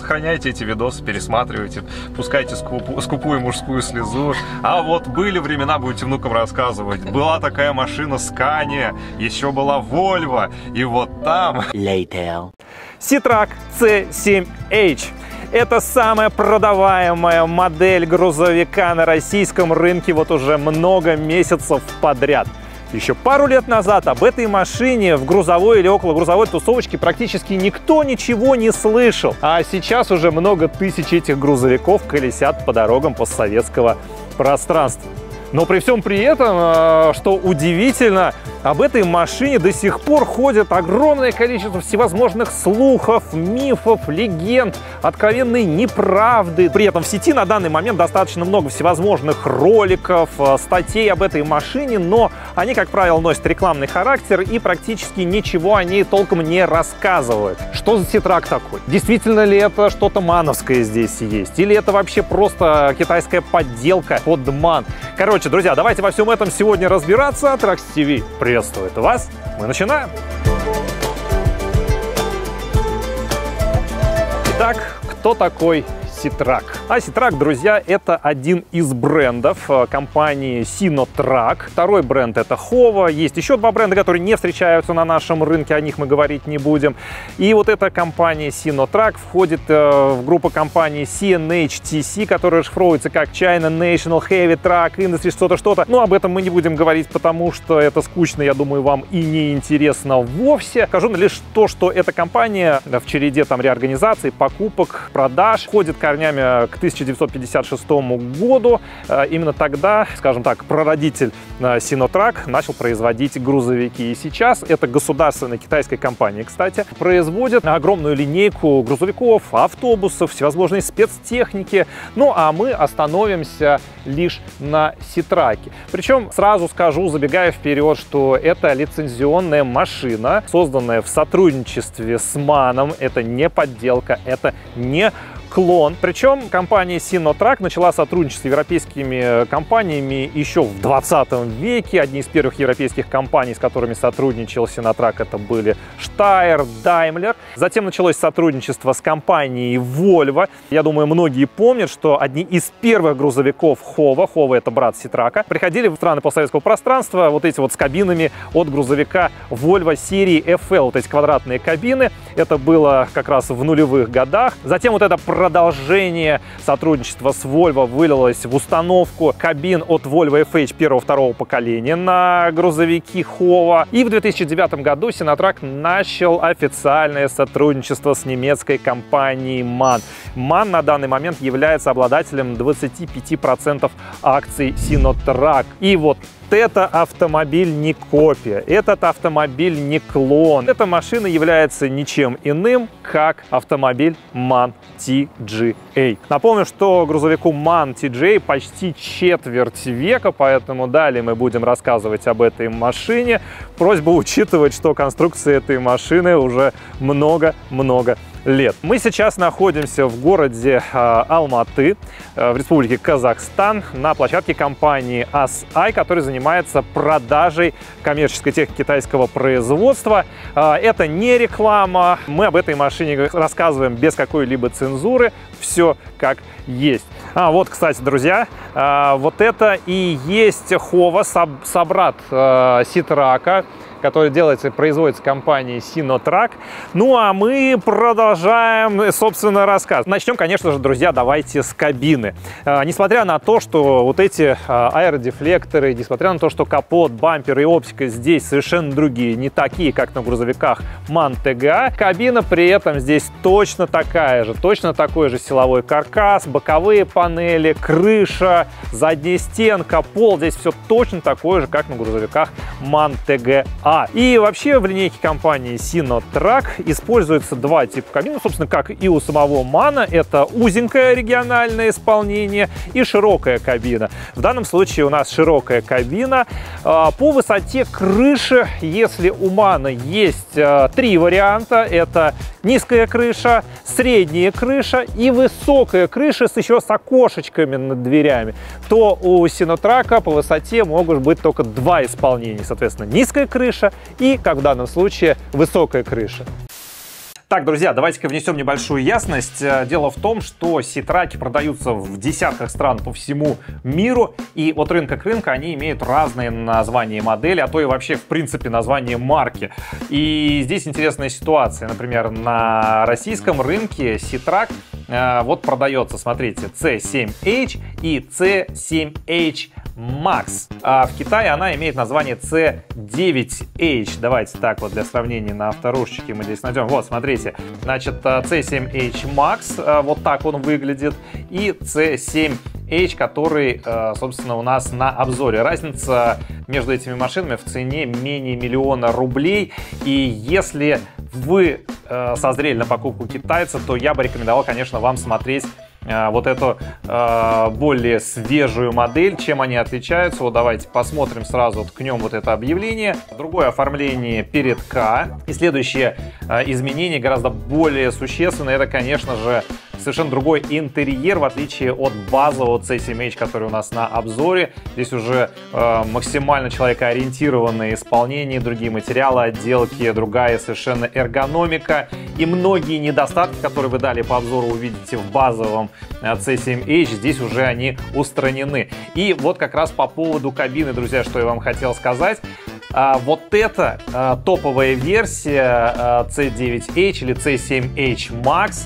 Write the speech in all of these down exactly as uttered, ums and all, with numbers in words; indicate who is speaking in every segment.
Speaker 1: сохраняйте эти видосы, пересматривайте, пускайте скупу, скупую мужскую слезу. А вот были времена, будете внукам рассказывать. Была такая машина Scania, еще была Volvo, и вот там...
Speaker 2: Later.
Speaker 3: Citrac си семь эйч. Это самая продаваемая модель грузовика на российском рынке вот уже много месяцев подряд. Еще пару лет назад об этой машине в грузовой или около грузовой тусовочке практически никто ничего не слышал. А сейчас уже много тысяч этих грузовиков колесят по дорогам постсоветского пространства. Но при всем при этом, что удивительно, об этой машине до сих пор ходит огромное количество всевозможных слухов, мифов, легенд, откровенной неправды. При этом в сети на данный момент достаточно много всевозможных роликов, статей об этой машине, но они, как правило, носят рекламный характер и практически ничего о ней толком не рассказывают. Что за Citrac такой? Действительно ли это что-то мановское здесь есть? Или это вообще просто китайская подделка под ман? Короче, друзья, давайте во всем этом сегодня разбираться. Trax ти ви приветствует вас. Мы начинаем. Итак, кто такой Citrac? А Citrac, друзья, это один из брендов компании Sinotruk. Второй бренд — это Howa. Есть еще два бренда, которые не встречаются на нашем рынке, о них мы говорить не будем. И вот эта компания Sinotruk входит в группу компаний си эн эйч ти си, которая расшифровывается как China National Heavy Truck Industry, что-то, что-то. Но об этом мы не будем говорить, потому что это скучно, я думаю, вам и не интересно вовсе. Скажу лишь то, что эта компания в череде там реорганизаций, покупок, продаж входит корнями к тысяча девятьсот пятьдесят шестому году. Именно тогда, скажем так, прародитель Sinotruk начал производить грузовики. И сейчас это государственная китайская компания, кстати, производит огромную линейку грузовиков, автобусов, всевозможной спецтехники. Ну а мы остановимся лишь на Citrac. Причем сразу скажу, забегая вперед, что это лицензионная машина, созданная в сотрудничестве с маном. Это не подделка, это не клон. Причем компания Sinotruk начала сотрудничать с европейскими компаниями еще в двадцатом веке. Одни из первых европейских компаний, с которыми сотрудничал Sinotruk, это были Steyr, Daimler. Затем началось сотрудничество с компанией Volvo. Я думаю, многие помнят, что одни из первых грузовиков Howa, Howa — это брат Citrac, приходили в страны постсоветского пространства вот эти вот с кабинами от грузовика Volvo серии эф эл. Вот эти квадратные кабины. Это было как раз в нулевых годах. Затем вот это продолжение сотрудничества с Volvo вылилось в установку кабин от Volvo эф эйч первого-второго поколения на грузовики Howa. И в две тысячи девятом году Sinotruk начал официальное сотрудничество с немецкой компанией ман. ман на данный момент является обладателем двадцати пяти процентов акций Sinotruk. И вот это автомобиль не копия, этот автомобиль не клон. Эта машина является ничем иным, как автомобиль ман ти джи эй. Напомню, что грузовику ман ти джи эй почти четверть века, поэтому далее мы будем рассказывать об этой машине. Просьба учитывать, что конструкция этой машины уже много-много лет. Мы сейчас находимся в городе э, Алматы, э, в республике Казахстан, на площадке компании эй эс ай, которая занимается продажей коммерческой техники китайского производства. Э, это не реклама, мы об этой машине рассказываем без какой-либо цензуры, все как есть. А вот, кстати, друзья, э, вот это и есть Howa, соб собрат э, Citrac, который делается и производится компанией Sinotruk. Ну а мы продолжаем, собственно, рассказ. Начнем, конечно же, друзья, давайте с кабины. А, несмотря на то, что вот эти а, аэродефлекторы, несмотря на то, что капот, бампер и оптика здесь совершенно другие, не такие, как на грузовиках ман тэ гэ а, кабина при этом здесь точно такая же, точно такой же силовой каркас, боковые панели, крыша, задняя стенка, пол. Здесь все точно такое же, как на грузовиках ман тэ гэ а. И вообще в линейке компании Sinotruk используется два типа кабины, собственно, как и у самого мана. Это узенькое региональное исполнение и широкая кабина. В данном случае у нас широкая кабина. По высоте крыши, если у мана есть три варианта, это низкая крыша, средняя крыша и высокая крыша с еще с окошечками над дверями, то у Sinotruk по высоте могут быть только два исполнения. Соответственно, низкая крыша и, как в данном случае, высокая крыша. Так, друзья, давайте-ка внесем небольшую ясность. Дело в том, что ситраки продаются в десятках стран по всему миру, и от рынка к рынку они имеют разные названия модели, а то и вообще, в принципе, название марки. И здесь интересная ситуация. Например, на российском рынке ситрак э, вот продается, смотрите, си семь эйч и си семь эйч Max. А в Китае она имеет название си девять эйч. Давайте так вот для сравнения на авторушечке мы здесь найдем. Вот, смотрите, значит, си семь эйч Max, вот так он выглядит, и си семь эйч, который, собственно, у нас на обзоре. Разница между этими машинами в цене менее миллиона рублей. И если вы созрели на покупку китайца, то я бы рекомендовал, конечно, вам смотреть вот эту э, более свежую модель. Чем они отличаются? Вот давайте посмотрим, сразу ткнем вот это объявление. Другое оформление перед К. И следующее э, изменение гораздо более существенное. Это, конечно же, совершенно другой интерьер, в отличие от базового си семь эйч, который у нас на обзоре. Здесь уже э, максимально человекоориентированное исполнение, другие материалы, отделки, другая совершенно эргономика. И многие недостатки, которые вы далее по обзору увидите в базовом си семь эйч, здесь уже они устранены. И вот как раз по поводу кабины, друзья, что я вам хотел сказать. А, вот эта а, топовая версия а, си девять эйч или си семь эйч Max,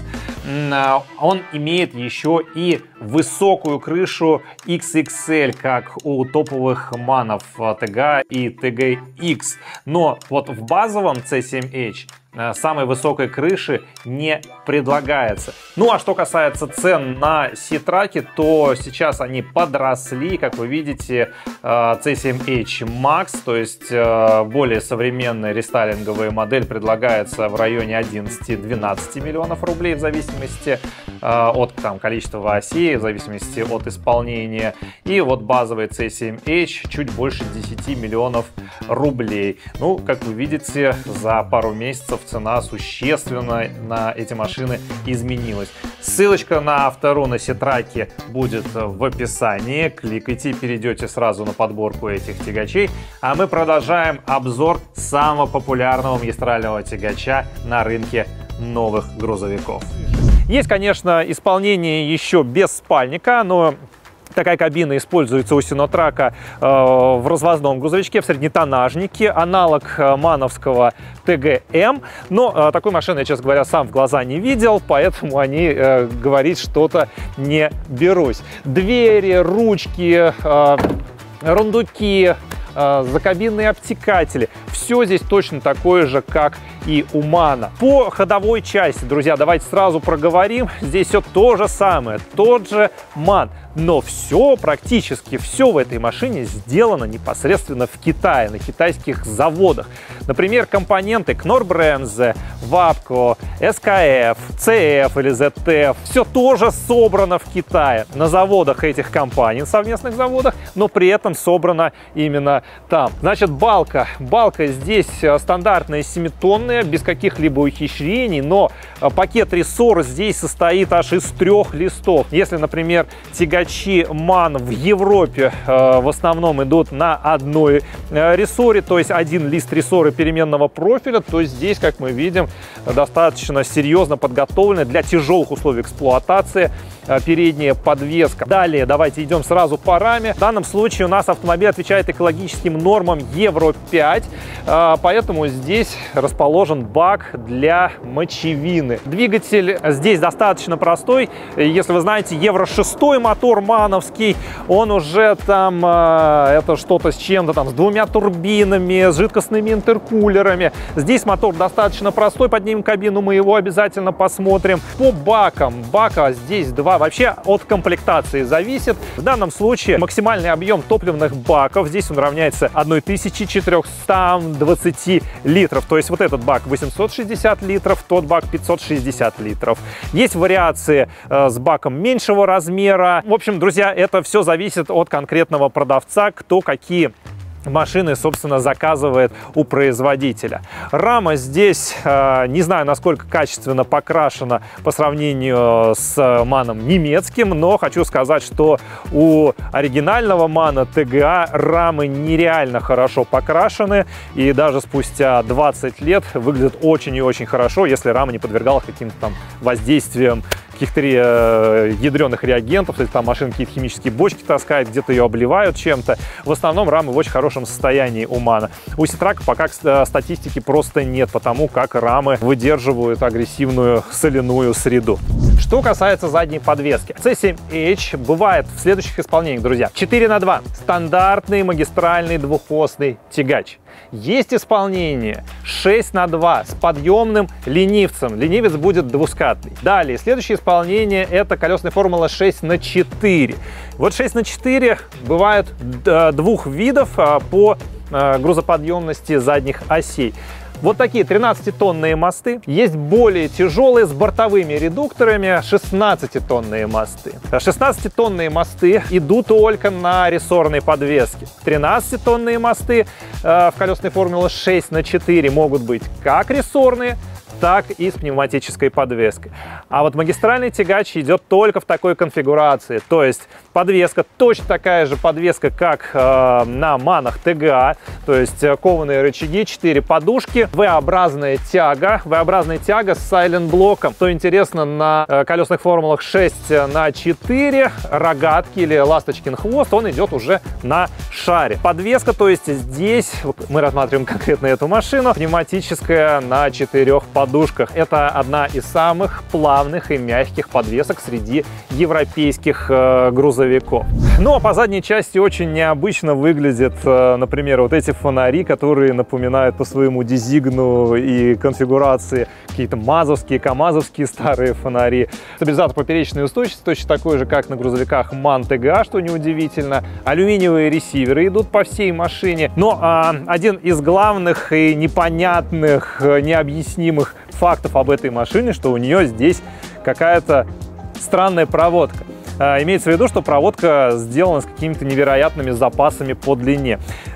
Speaker 3: а, он имеет еще и высокую крышу икс икс эль, как у топовых манов ти джи и ти джи икс. Но вот в базовом си семь эйч самой высокой крыши не предлагается. Ну а что касается цен на ситраки, то сейчас они подросли. Как вы видите, си семь эйч Max, то есть более современная рестайлинговая модель, предлагается в районе одиннадцати-двенадцати миллионов рублей в зависимости от там, количества осей, в зависимости от исполнения. И вот базовый си семь эйч чуть больше десяти миллионов рублей. Ну, как вы видите, за пару месяцев цена существенно на эти машины изменилась. Ссылочка на автору на ситраке будет в описании. Кликайте, перейдете сразу на подборку этих тягачей. А мы продолжаем обзор самого популярного магистрального тягача на рынке новых грузовиков. Есть, конечно, исполнение еще без спальника, но такая кабина используется у Синотрака э, в развозном грузовичке, в среднетоннажнике, аналог э, мановского ти джи эм. Но э, такой машины я, честно говоря, сам в глаза не видел, поэтому о ней э, говорить что-то не берусь. Двери, ручки, э, рундуки, э, закабинные обтекатели. Все здесь точно такое же, как и у Мана. По ходовой части, друзья, давайте сразу проговорим. Здесь все то же самое, тот же Ман. Но все, практически все в этой машине сделано непосредственно в Китае, на китайских заводах. Например, компоненты Knorr-Bremse, Wabco, эс ка эф, си эф или зет эф. Все тоже собрано в Китае, на заводах этих компаний, совместных заводах, но при этом собрано именно там. Значит, балка. Балка здесь стандартная семитонная, без каких-либо ухищрений, но пакет рессор здесь состоит аж из трех листов. Если, например, тягачи Ман в Европе э, в основном идут на одной э, рессоре, то есть один лист рессоры переменного профиля, то здесь, как мы видим, достаточно серьезно подготовленная для тяжелых условий эксплуатации э, передняя подвеска. Далее давайте идем сразу по раме. В данном случае у нас автомобиль отвечает экологическим нормам евро пять, э, поэтому здесь расположен бак для мочевины. Двигатель здесь достаточно простой. Если вы знаете, евро шесть мотор мановский, он уже там, э, это что-то с чем-то там, с двумя турбинами, с жидкостными интеркулерами. Здесь мотор достаточно простой, поднимем кабину, мы его обязательно посмотрим. По бакам, бака здесь два, вообще от комплектации зависит. В данном случае максимальный объем топливных баков, здесь он равняется тысяче четырёмстам двадцати литров, то есть вот этот бак восемьсот шестьдесят литров, тот бак пятьсот шестьдесят литров. Есть вариации э, с баком меньшего размера. В общем, друзья, это все зависит от конкретного продавца, кто какие машины, собственно, заказывает у производителя. Рама здесь, не знаю, насколько качественно покрашена по сравнению с маном немецким, но хочу сказать, что у оригинального мана тэ гэ а рамы нереально хорошо покрашены, и даже спустя двадцать лет выглядят очень и очень хорошо, если рама не подвергалась каким-то там воздействиям каких-то ядреных реагентов, если там машина какие-то химические бочки таскает, где-то ее обливают чем-то. В основном рамы в очень хорошем состоянии у мана. У Ситрака пока статистики просто нет, потому как рамы выдерживают агрессивную соляную среду. Что касается задней подвески. си семь эйч бывает в следующих исполнениях, друзья. четыре на два. Стандартный магистральный двухосный тягач. Есть исполнение шесть на два с подъемным ленивцем. Ленивец будет двускатный. Далее, следующее исполнение — это колесная формула шесть на четыре. Вот шесть на четыре бывает двух видов по грузоподъемности задних осей. Вот такие тринадцатитонные мосты. Есть более тяжелые с бортовыми редукторами шестнадцатитонные мосты. шестнадцатитонные мосты идут только на рессорной подвеске. тринадцатитонные мосты э, в колесной формуле шесть на четыре могут быть как рессорные, так и с пневматической подвеской. А вот магистральный тягач идет только в такой конфигурации. То есть подвеска точно такая же подвеска, как э, на манах тэ гэ а. То есть э, кованые рычаги, четыре подушки, вэ-образная тяга. вэ-образная тяга с сайлент-блоком. Что интересно, на э, колесных формулах шесть на четыре рогатки или ласточкин хвост, он идет уже на шаре. Подвеска, то есть здесь мы рассматриваем конкретно эту машину, пневматическая на четырех подушках. Это одна из самых плавных и мягких подвесок среди европейских э, грузовиков. Ну а по задней части очень необычно выглядят, э, например, вот эти фонари, которые напоминают по своему дизигну и конфигурации какие-то мазовские, камазовские старые фонари. Стабилизатор поперечной устойчивости точно такой же, как на грузовиках ман тэ гэ а, что неудивительно. Алюминиевые ресиверы идут по всей машине. Но э, один из главных и непонятных, э, необъяснимых фактов об этой машине, что у нее здесь какая-то странная проводка. Имеется в виду, что проводка сделана с какими-то невероятными запасами по длине.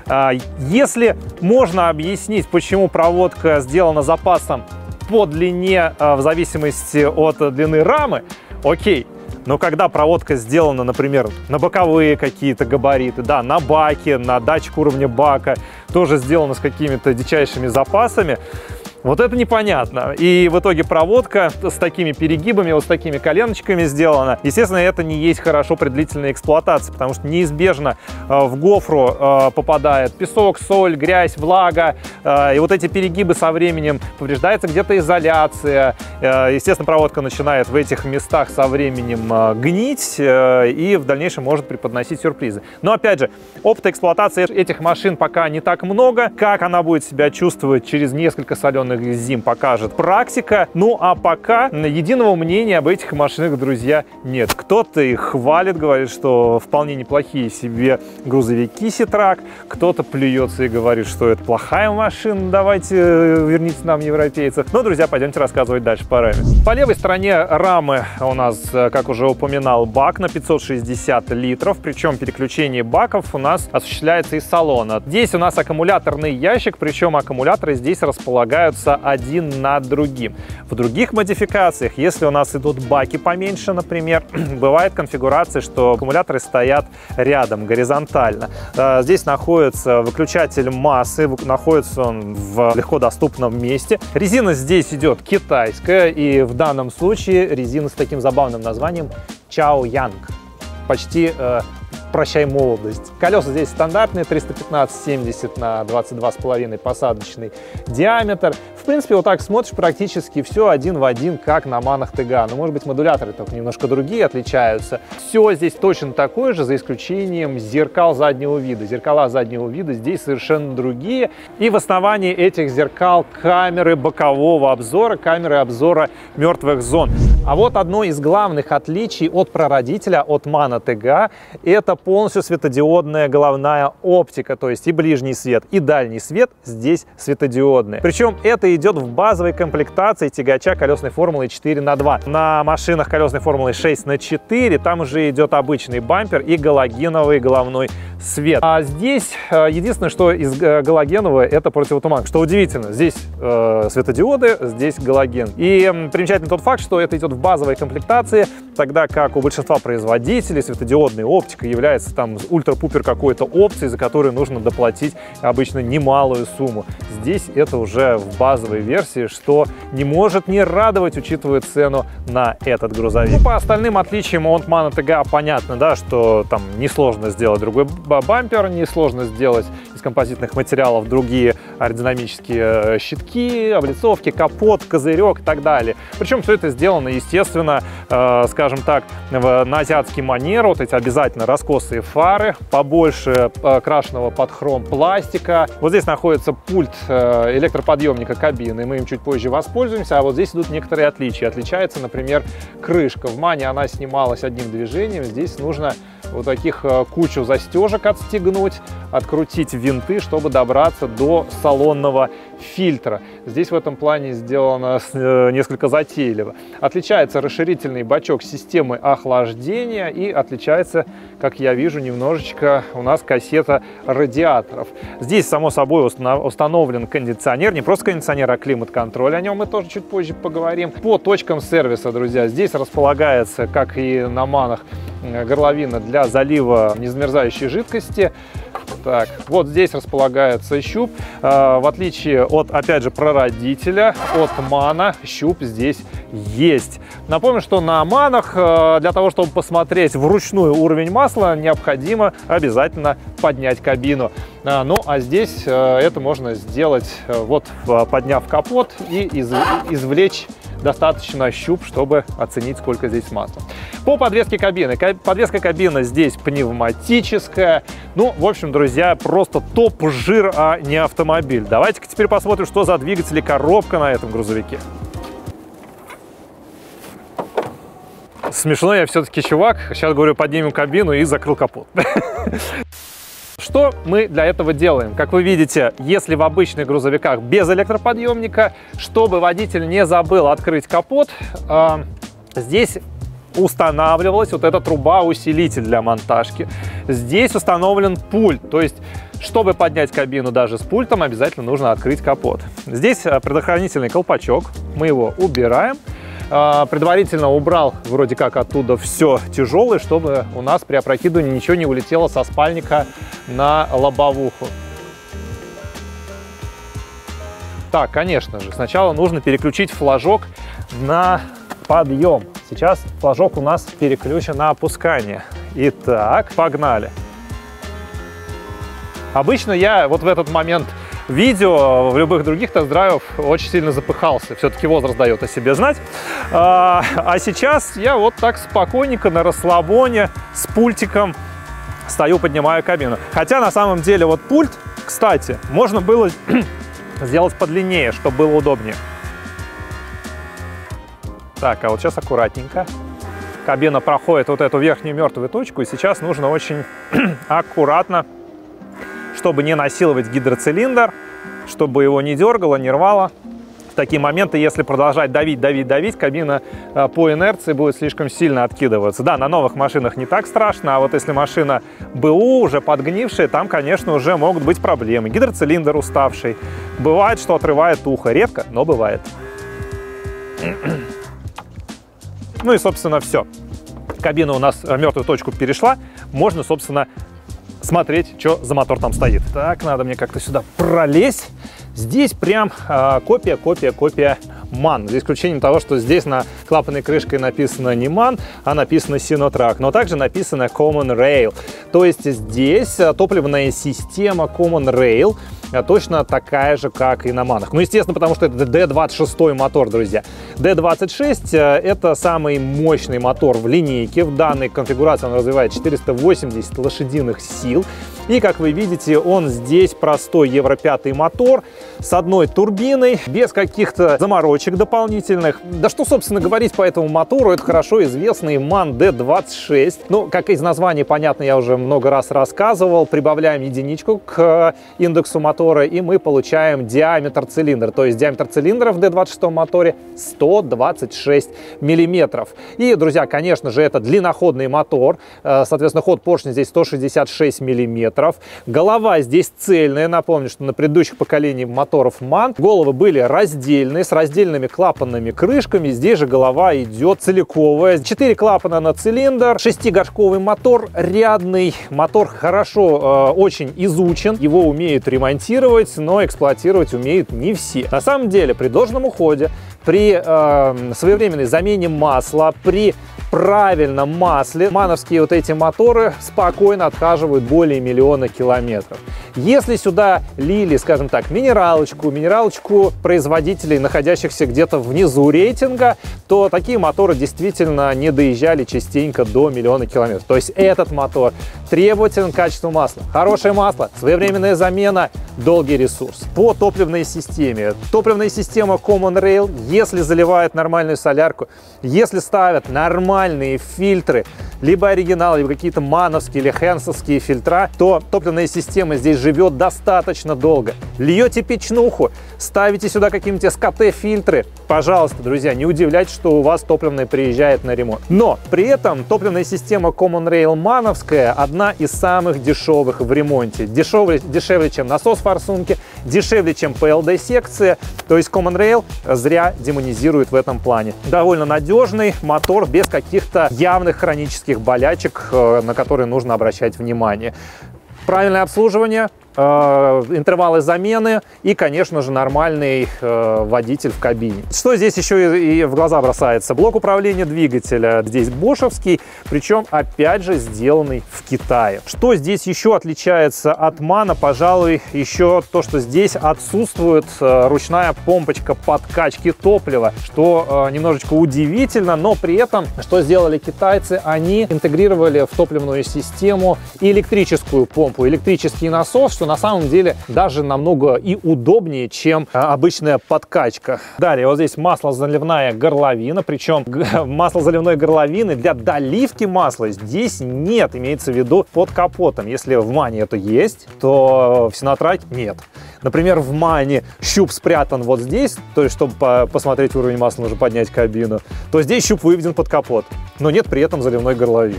Speaker 3: Если можно объяснить, почему проводка сделана запасом по длине в зависимости от длины рамы, окей. Но когда проводка сделана, например, на боковые какие-то габариты, да, на баке, на датчик уровня бака, тоже сделана с какими-то дичайшими запасами, вот это непонятно. И в итоге проводка с такими перегибами, вот с такими коленочками сделана. Естественно, это не есть хорошо при длительной эксплуатации, потому что неизбежно в гофру попадает песок, соль, грязь, влага. И вот эти перегибы со временем повреждается где-то изоляция. Естественно, проводка начинает в этих местах со временем гнить и в дальнейшем может преподносить сюрпризы. Но опять же, опыта эксплуатации этих машин пока не так много. Как она будет себя чувствовать через несколько соленых зим, покажет практика. Ну а пока единого мнения об этих машинах, друзья, нет. Кто-то их хвалит, говорит, что вполне неплохие себе грузовики Ситрак, кто-то плюется и говорит, что это плохая машина, давайте верните нам европейцев. Но, друзья, пойдемте рассказывать дальше параметры. По левой стороне рамы у нас, как уже упоминал, бак на пятьсот шестьдесят литров, причем переключение баков у нас осуществляется из салона. Здесь у нас аккумуляторный ящик, причем аккумуляторы здесь располагаются один над другим. В других модификациях, если у нас идут баки поменьше, например, бывает конфигурация, что аккумуляторы стоят рядом, горизонтально. Здесь находится выключатель массы, находится он в легко доступном месте. Резина здесь идет китайская, и в данном случае резина с таким забавным названием Чао Янг. Почти э, прощай молодость. Колеса здесь стандартные, триста пятнадцать семьдесят на двадцать два с половиной посадочный диаметр. В принципе, вот так смотришь, практически все один в один, как на манах тэ гэ а. Но, может быть, модуляторы только немножко другие отличаются. Все здесь точно такое же, за исключением зеркал заднего вида. Зеркала заднего вида здесь совершенно другие. И в основании этих зеркал камеры бокового обзора, камеры обзора мертвых зон. А вот одно из главных отличий от прародителя, от мана тэ гэ а, это полностью светодиодная головная оптика, то есть и ближний свет, и дальний свет здесь светодиодные. Причем эта идет в базовой комплектации тягача колесной формулы четыре на два. На машинах колесной формулы шесть на четыре там уже идет обычный бампер и галогеновый головной свет. А здесь единственное, что из галогенового, это противотуманка. Что удивительно, здесь э, светодиоды, здесь галоген. И примечательный тот факт, что это идет в базовой комплектации, тогда как у большинства производителей светодиодная оптика является там ультра-пупер какой-то опцией, за которую нужно доплатить обычно немалую сумму. Здесь это уже в базовой версии, что не может не радовать, учитывая цену на этот грузовик. Ну, по остальным отличиям от Мана ТГА понятно, да, что там несложно сделать другой бампер, несложно сделать из композитных материалов другие аэродинамические щитки, облицовки, капот, козырек и так далее. Причем все это сделано, естественно, э, скажем так, в, на азиатский манер. Вот эти обязательно раскосые фары, побольше э, крашеного под хром пластика. Вот здесь находится пульт э, электроподъемника кабины, мы им чуть позже воспользуемся, а вот здесь идут некоторые отличия. Отличается, например, крышка. В Мане она снималась одним движением, здесь нужно вот таких кучу застежек отстегнуть, открутить винты, чтобы добраться до салонного фильтра. Здесь в этом плане сделано несколько затейливо. Отличается расширительный бачок системы охлаждения и отличается, как я вижу, немножечко у нас кассета радиаторов. Здесь, само собой, установлен кондиционер, не просто кондиционер, а климат-контроль. О нем мы тоже чуть позже поговорим. По точкам сервиса, друзья, здесь располагается, как и на Манах, горловина для залива незамерзающей жидкости. Так, вот здесь располагается щуп. В отличие от, опять же, прародителя, от Мана, щуп здесь есть. Напомню, что на Манах для того, чтобы посмотреть вручную уровень масла, необходимо обязательно поднять кабину. Ну, а здесь это можно сделать, вот подняв капот и извлечь достаточно щуп, чтобы оценить, сколько здесь масла. По подвеске кабины. Подвеска кабины здесь пневматическая. Ну, в общем, друзья, просто топ-жир, а не автомобиль. Давайте-ка теперь посмотрим, что за двигатель и коробка на этом грузовике. Смешно, я все-таки чувак. Сейчас, говорю, поднимем кабину и закрыл капот. Что мы для этого делаем? Как вы видите, если в обычных грузовиках без электроподъемника, чтобы водитель не забыл открыть капот, э, здесь устанавливалась вот эта труба-усилитель для монтажки. Здесь установлен пульт, то есть, чтобы поднять кабину даже с пультом, обязательно нужно открыть капот. Здесь предохранительный колпачок, мы его убираем. Предварительно убрал вроде как оттуда все тяжелое, чтобы у нас при опрокидывании ничего не улетело со спальника на лобовуху. Так, конечно же, сначала нужно переключить флажок на подъем. Сейчас флажок у нас переключен на опускание. Итак, погнали. Обычно я вот в этот момент видео, в любых других тест-драйвах очень сильно запыхался. Все-таки возраст дает о себе знать. А, а сейчас я вот так спокойненько на расслабоне с пультиком стою, поднимаю кабину. Хотя на самом деле вот пульт, кстати, можно было сделать подлиннее, чтобы было удобнее. Так, а вот сейчас аккуратненько. Кабина проходит вот эту верхнюю мертвую точку, и сейчас нужно очень аккуратно, чтобы не насиловать гидроцилиндр, чтобы его не дергало, не рвало. В такие моменты, если продолжать давить, давить, давить, кабина по инерции будет слишком сильно откидываться. Да, на новых машинах не так страшно, а вот если машина БУ, уже подгнившая, там, конечно, уже могут быть проблемы. Гидроцилиндр уставший. Бывает, что отрывает ухо. Редко, но бывает. Ну и, собственно, все. Кабина у нас в мертвую точку перешла. Можно, собственно, смотреть, что за мотор там стоит. Так, надо мне как-то сюда пролезть. Здесь прям э, копия, копия, копия Ман. За исключением того, что здесь на клапанной крышкой написано не Ман, а написано Sinotruk. Но также написано Common Rail. То есть здесь топливная система Common Rail точно такая же, как и на Манах. Ну, естественно, потому что это дэ двадцать шесть мотор, друзья. дэ двадцать шесть это самый мощный мотор в линейке. В данной конфигурации он развивает четыреста восемьдесят лошадиных сил. И, как вы видите, он здесь простой евро пять мотор с одной турбиной, без каких-то заморочек дополнительных. Да что, собственно, говорить по этому мотору, это хорошо известный Ман дэ двадцать шесть. Ну, как из названия понятно, я уже много раз рассказывал. Прибавляем единичку к индексу мотора. мотора, и мы получаем диаметр цилиндра. То есть диаметр цилиндра в дэ двадцать шестом моторе сто двадцать шесть миллиметров. И, друзья, конечно же, это длинноходный мотор. Соответственно, ход поршня здесь сто шестьдесят шесть миллиметров. Голова здесь цельная. Напомню, что на предыдущих поколениях моторов МАН головы были раздельные, с раздельными клапанными крышками. Здесь же голова идет целиковая. четыре клапана на цилиндр, шестигоршковый мотор, рядный. Мотор хорошо, э, очень изучен. Его умеют ремонтировать, но эксплуатировать умеют не все. На самом деле, при должном уходе, при э, своевременной замене масла, при правильном масле мановские вот эти моторы спокойно отхаживают более миллиона километров. Если сюда лили, скажем так, минералочку, минералочку производителей, находящихся где-то внизу рейтинга, то такие моторы действительно не доезжали частенько до миллиона километров. То есть этот мотор требователен к качеству масла. Хорошее масло, своевременная замена, долгий ресурс. По топливной системе. Топливная система Common Rail, если заливают нормальную солярку, если ставят нормальные фильтры, либо оригинал, либо какие-то мановские или хенсовские фильтра, то топливная система здесь живет достаточно долго. Льете печнуху, ставите сюда какие-нибудь эс ка тэ-фильтры, пожалуйста, друзья, не удивляйтесь, что у вас топливная приезжает на ремонт. Но при этом топливная система Common Rail мановская одна из самых дешевых в ремонте. Дешевле, дешевле чем насос форсунки, дешевле, чем пэ эл дэ-секция. То есть Common Rail зря демонизирует в этом плане. Довольно надежный мотор без каких-то явных хронических болячек, на которые нужно обращать внимание. Правильное обслуживание, э, интервалы замены и, конечно же, нормальный э, водитель в кабине. Что здесь еще и, и в глаза бросается? Блок управления двигателя здесь бошевский, причем, опять же, сделанный в Китае. Что здесь еще отличается от МАНа? Пожалуй, еще то, что здесь отсутствует э, ручная помпочка подкачки топлива, что э, немножечко удивительно, но при этом, что сделали китайцы, они интегрировали в топливную систему и электрическую помпу, электрический насос, что на самом деле даже намного и удобнее, чем обычная подкачка. Далее, вот здесь маслозаливная горловина, причем маслозаливной горловины для доливки масла здесь нет, имеется в виду под капотом. Если в МАНе это есть, то в Синотраке нет. Например, в МАНе щуп спрятан вот здесь, то есть, чтобы посмотреть уровень масла, нужно поднять кабину, то здесь щуп выведен под капот, но нет при этом заливной горловины.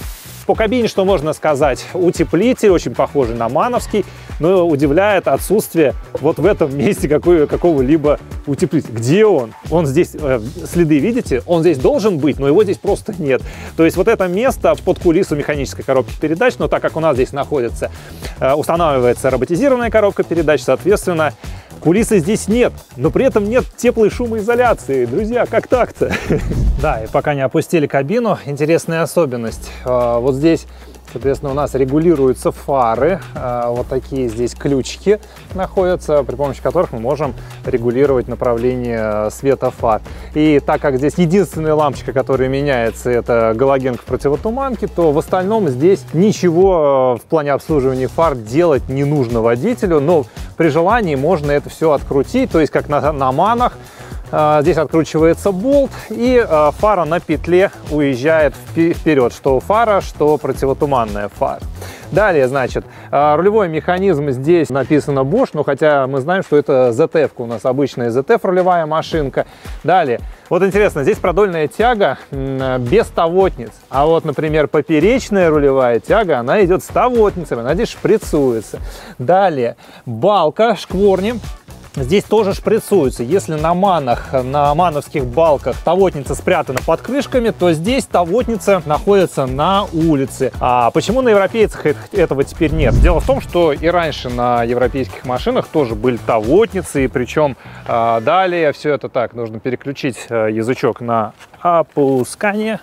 Speaker 3: По кабине что можно сказать? Утеплитель, очень похожий на мановский, но удивляет отсутствие вот в этом месте какого-либо утеплителя. Где он? Он здесь, э, следы видите? Он здесь должен быть, но его здесь просто нет. То есть вот это место под кулису механической коробки передач, но так как у нас здесь находится, э, устанавливается роботизированная коробка передач, соответственно, кулисы здесь нет, но при этом нет теплой шумоизоляции. Друзья, как так-то? Да, и пока не опустили кабину, интересная особенность. Вот здесь, соответственно, у нас регулируются фары. Вот такие здесь ключики находятся, при помощи которых мы можем регулировать направление света фар. И так как здесь единственная лампочка, которая меняется, это галогенка в противотуманке, то в остальном здесь ничего в плане обслуживания фар делать не нужно водителю, но при желании можно это все открутить, то есть как на, на МАНах. Здесь откручивается болт, и фара на петле уезжает вперед, что фара, что противотуманная фара. Далее, значит, рулевой механизм здесь написано Bosch, но хотя мы знаем, что это зет эф-ка, у нас обычная зет эф рулевая машинка. Далее, вот интересно, здесь продольная тяга без тавотниц, а вот, например, поперечная рулевая тяга, она идет с тавотницами, она здесь шприцуется. Далее, балка, шкворни. Здесь тоже шприцуются. Если на манах, на мановских балках тавотница спрятана под крышками, то здесь тавотница находится на улице. А почему на европейцах этого теперь нет? Дело в том, что и раньше на европейских машинах тоже были тавотницы, и причем а, далее все это так, нужно переключить язычок на опускание.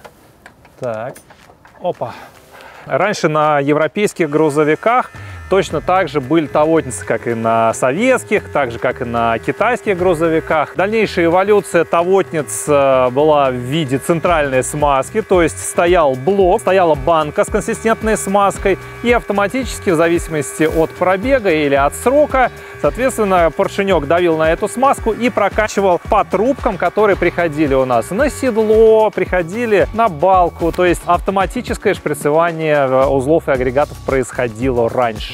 Speaker 3: Так, опа. Раньше на европейских грузовиках точно так же были тавотницы, как и на советских, так же, как и на китайских грузовиках. Дальнейшая эволюция тавотниц была в виде центральной смазки, то есть стоял блок, стояла банка с консистентной смазкой, и автоматически, в зависимости от пробега или от срока, соответственно, поршенек давил на эту смазку и прокачивал по трубкам, которые приходили у нас на седло, приходили на балку, то есть автоматическое шприцевание узлов и агрегатов происходило раньше.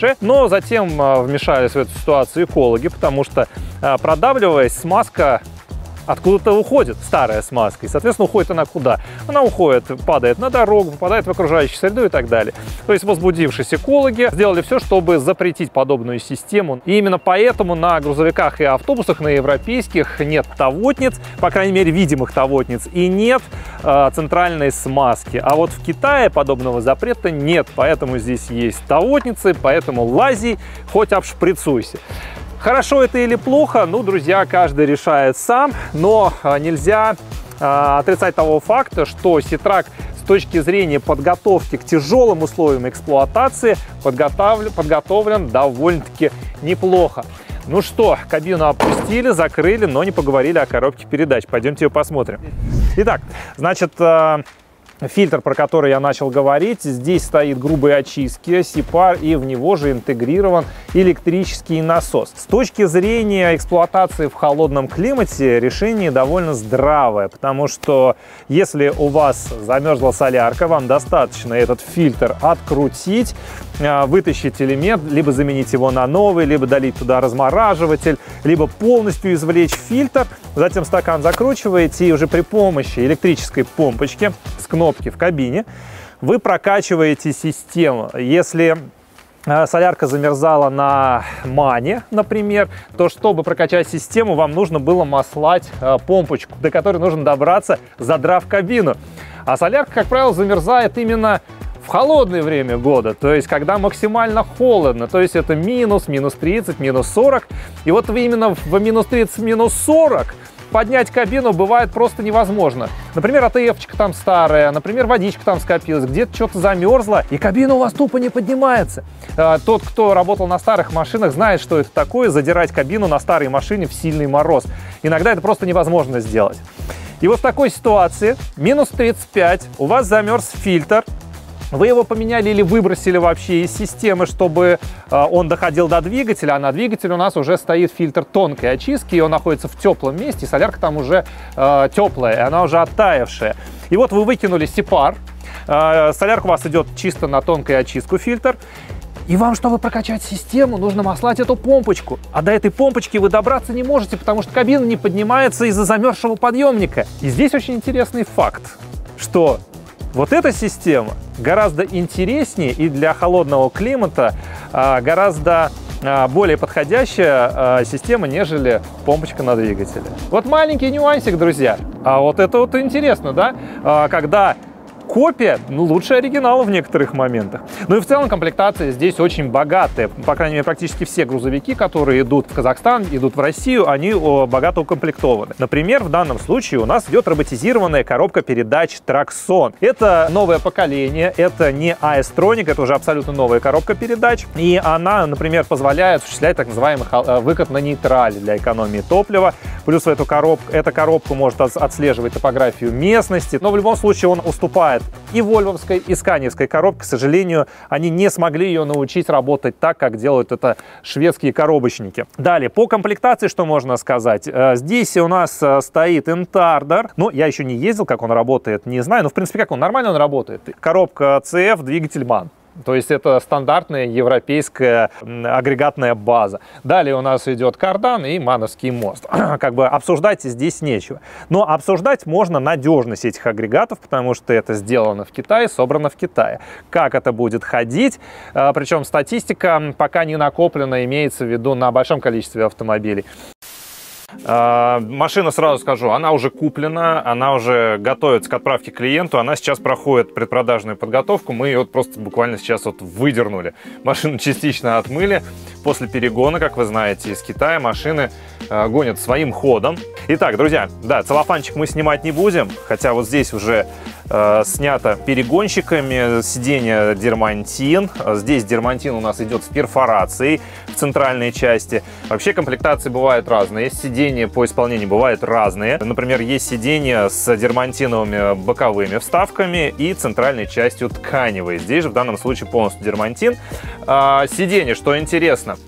Speaker 3: хорошее. Но затем вмешались в эту ситуацию экологи, потому что, продавливаясь, смазка откуда-то уходит, старая смазка, и, соответственно, уходит она куда? Она уходит, падает на дорогу, попадает в окружающую среду и так далее. То есть возбудившись экологи сделали все, чтобы запретить подобную систему. И именно поэтому на грузовиках и автобусах, на европейских, нет тавотниц, по крайней мере, видимых тавотниц, и нет э, центральной смазки. А вот в Китае подобного запрета нет, поэтому здесь есть тавотницы, поэтому лази, хоть обшприцуйся. Хорошо это или плохо, ну, друзья, каждый решает сам, но нельзя э, отрицать того факта, что Ситрак с точки зрения подготовки к тяжелым условиям эксплуатации подготовлен, подготовлен довольно-таки неплохо. Ну что, кабину опустили, закрыли, но не поговорили о коробке передач. Пойдемте ее посмотрим. Итак, значит... Э, Фильтр, про который я начал говорить, здесь стоит грубой очистки, сепар, и в него же интегрирован электрический насос. С точки зрения эксплуатации в холодном климате решение довольно здравое, потому что если у вас замерзла солярка, вам достаточно этот фильтр открутить, вытащить элемент, либо заменить его на новый, либо долить туда размораживатель, либо полностью извлечь фильтр, затем стакан закручиваете, и уже при помощи электрической помпочки с кнопки в кабине вы прокачиваете систему. Если солярка замерзала на мане, например, то чтобы прокачать систему, вам нужно было маслать помпочку, до которой нужно добраться, задрав кабину. А солярка, как правило, замерзает именно в холодное время года, то есть когда максимально холодно, то есть это минус, минус тридцать, минус сорок. И вот именно в минус тридцать, минус сорок поднять кабину бывает просто невозможно. Например, АТФ-чка там старая, например, водичка там скопилась, где-то что-то замерзло, и кабина у вас тупо не поднимается. Тот, кто работал на старых машинах, знает, что это такое, задирать кабину на старой машине в сильный мороз. Иногда это просто невозможно сделать. И вот в такой ситуации, минус тридцать пять, у вас замерз фильтр, вы его поменяли или выбросили вообще из системы, чтобы э, он доходил до двигателя, а на двигателе у нас уже стоит фильтр тонкой очистки, и он находится в теплом месте, и солярка там уже э, теплая, и она уже оттаившая. И вот вы выкинули сепар, э, солярка у вас идет чисто на тонкую очистку фильтр, и вам, чтобы прокачать систему, нужно маслать эту помпочку. А до этой помпочки вы добраться не можете, потому что кабина не поднимается из-за замерзшего подъемника. И здесь очень интересный факт, что вот эта система гораздо интереснее и для холодного климата гораздо более подходящая система, нежели помпочка на двигателе. Вот маленький нюансик, друзья. А вот это вот интересно, да? Когда копия, ну, лучше оригинала в некоторых моментах. Ну и в целом комплектация здесь очень богатая. По крайней мере, практически все грузовики, которые идут в Казахстан, идут в Россию, они богато укомплектованы. Например, в данном случае у нас идет роботизированная коробка передач Traxxon. Это новое поколение, это не АЭС-Троник, это уже абсолютно новая коробка передач. И она, например, позволяет осуществлять так называемый выкат на нейтрале для экономии топлива. Плюс в эту коробку, эта коробка может отслеживать топографию местности. Но в любом случае он уступает и вольвовской, и сканевской коробке. К сожалению, они не смогли ее научить работать так, как делают это шведские коробочники. Далее, по комплектации что можно сказать? Здесь у нас стоит Интардер. Ну, я еще не ездил, как он работает, не знаю. Но, в принципе, как он? Нормально он работает. Коробка си эф, двигатель МАН. То есть это стандартная европейская агрегатная база. Далее у нас идет кардан и мановский мост. Как бы обсуждать здесь нечего. Но обсуждать можно надежность этих агрегатов, потому что это сделано в Китае, собрано в Китае. Как это будет ходить? Причем статистика пока не накоплена, имеется в виду на большом количестве автомобилей. Машина, сразу скажу, она уже куплена, она уже готовится к отправке клиенту, она сейчас проходит предпродажную подготовку, мы ее вот просто буквально сейчас вот выдернули. Машину частично отмыли, после перегона, как вы знаете, из Китая машины э, гонят своим ходом. Итак, друзья, да, целлофанчик мы снимать не будем, хотя вот здесь уже э, снято перегонщиками, сиденье дермантин, здесь дермантин у нас идет с перфорацией в центральной части. Вообще комплектации бывают разные, есть сиденья по исполнению бывают разные. Например, есть сиденья с дермантиновыми боковыми вставками и центральной частью тканевой. Здесь же в данном случае полностью дермантин. А, сиденье, что интересно,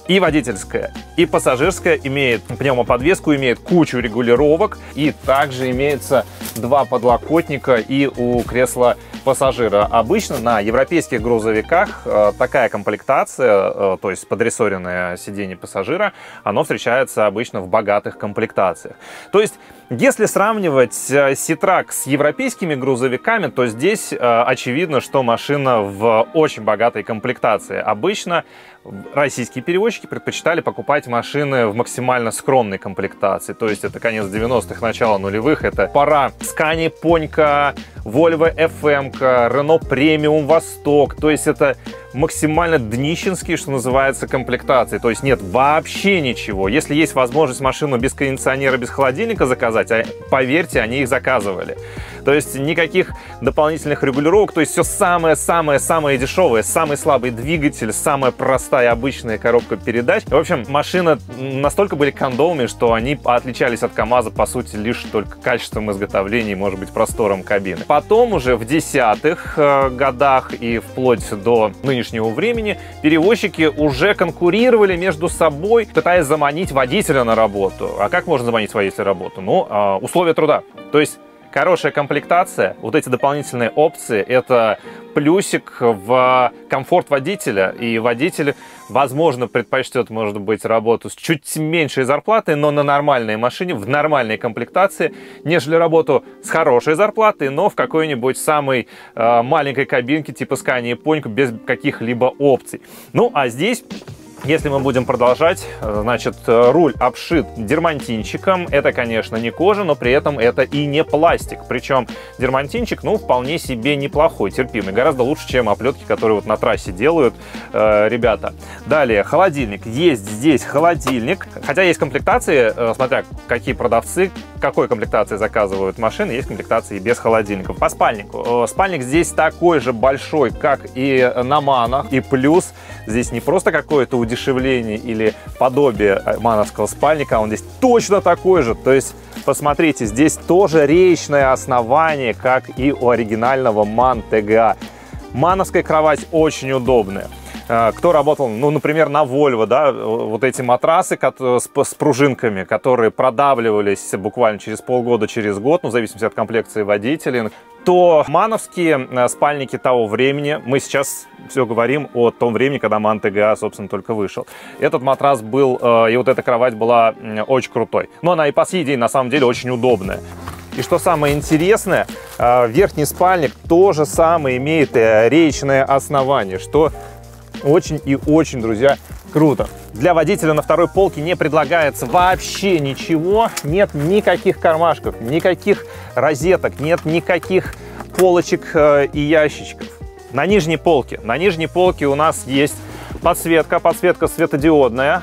Speaker 3: И водительская, и пассажирская имеет пневмоподвеску, имеет кучу регулировок, и также имеется два подлокотника и у кресла пассажира. Обычно на европейских грузовиках э, такая комплектация, э, то есть подрессоренное сиденье пассажира, оно встречается обычно в богатых комплектациях. То есть, если сравнивать Ситрак с европейскими грузовиками, то здесь э, очевидно, что машина в очень богатой комплектации. Обычно российские перевозчики предпочитали покупать машины в максимально скромной комплектации. То есть это конец девяностых, начало нулевых. Это пора Scania Ponca, Volvo эф эм, Renault Premium Восток. То есть это максимально днищенские, что называется, комплектации. То есть нет вообще ничего. Если есть возможность машину без кондиционера, без холодильника заказать, а, поверьте, они их заказывали. То есть никаких дополнительных регулировок. То есть все самое-самое-самое дешевое, самый слабый двигатель, самая простая обычная коробка передач. В общем, машины настолько были кондовыми, что они отличались от КамАЗа, по сути, лишь только качеством изготовления и, может быть, простором кабины. Потом уже в десятых э, годах и вплоть до нынешнего времени перевозчики уже конкурировали между собой, пытаясь заманить водителя на работу. А как можно заманить водителя на работу? Ну, э, условия труда. То есть хорошая комплектация, вот эти дополнительные опции, это плюсик в комфорт водителя. И водитель, возможно, предпочтет, может быть, работу с чуть меньшей зарплатой, но на нормальной машине, в нормальной комплектации, нежели работу с хорошей зарплатой, но в какой-нибудь самой э, маленькой кабинке типа Scania Ponca без каких-либо опций. Ну, а здесь... Если мы будем продолжать, значит, руль обшит дермантинчиком. Это, конечно, не кожа, но при этом это и не пластик. Причем дермантинчик, ну, вполне себе неплохой, терпимый. Гораздо лучше, чем оплетки, которые вот на трассе делают э, ребята. Далее, холодильник. Есть здесь холодильник. Хотя есть комплектации, э, смотря какие продавцы, какой комплектации заказывают машины, есть комплектации без холодильников. По спальнику. Э, спальник здесь такой же большой, как и на манах. И плюс здесь не просто какое-то удешевление или подобие мановского спальника, он здесь точно такой же. То есть, посмотрите, здесь тоже реечное основание, как и у оригинального ман тэ гэ а. Мановская кровать очень удобная. Кто работал, ну, например, на Volvo, да, вот эти матрасы с пружинками, которые продавливались буквально через полгода, через год, ну, в зависимости от комплекции водителей, то мановские спальники того времени, мы сейчас все говорим о том времени, когда ман тэ гэ а, собственно, только вышел. Этот матрас был, и вот эта кровать была очень крутой. Но она и по сей день, на самом деле, очень удобная. И что самое интересное, верхний спальник тоже самое имеет реечное основание, что очень и очень, друзья, круто. Для водителя на второй полке не предлагается вообще ничего. Нет никаких кармашков, никаких розеток, нет никаких полочек и ящичков. На нижней полке. На нижней полке у нас есть подсветка. Подсветка светодиодная.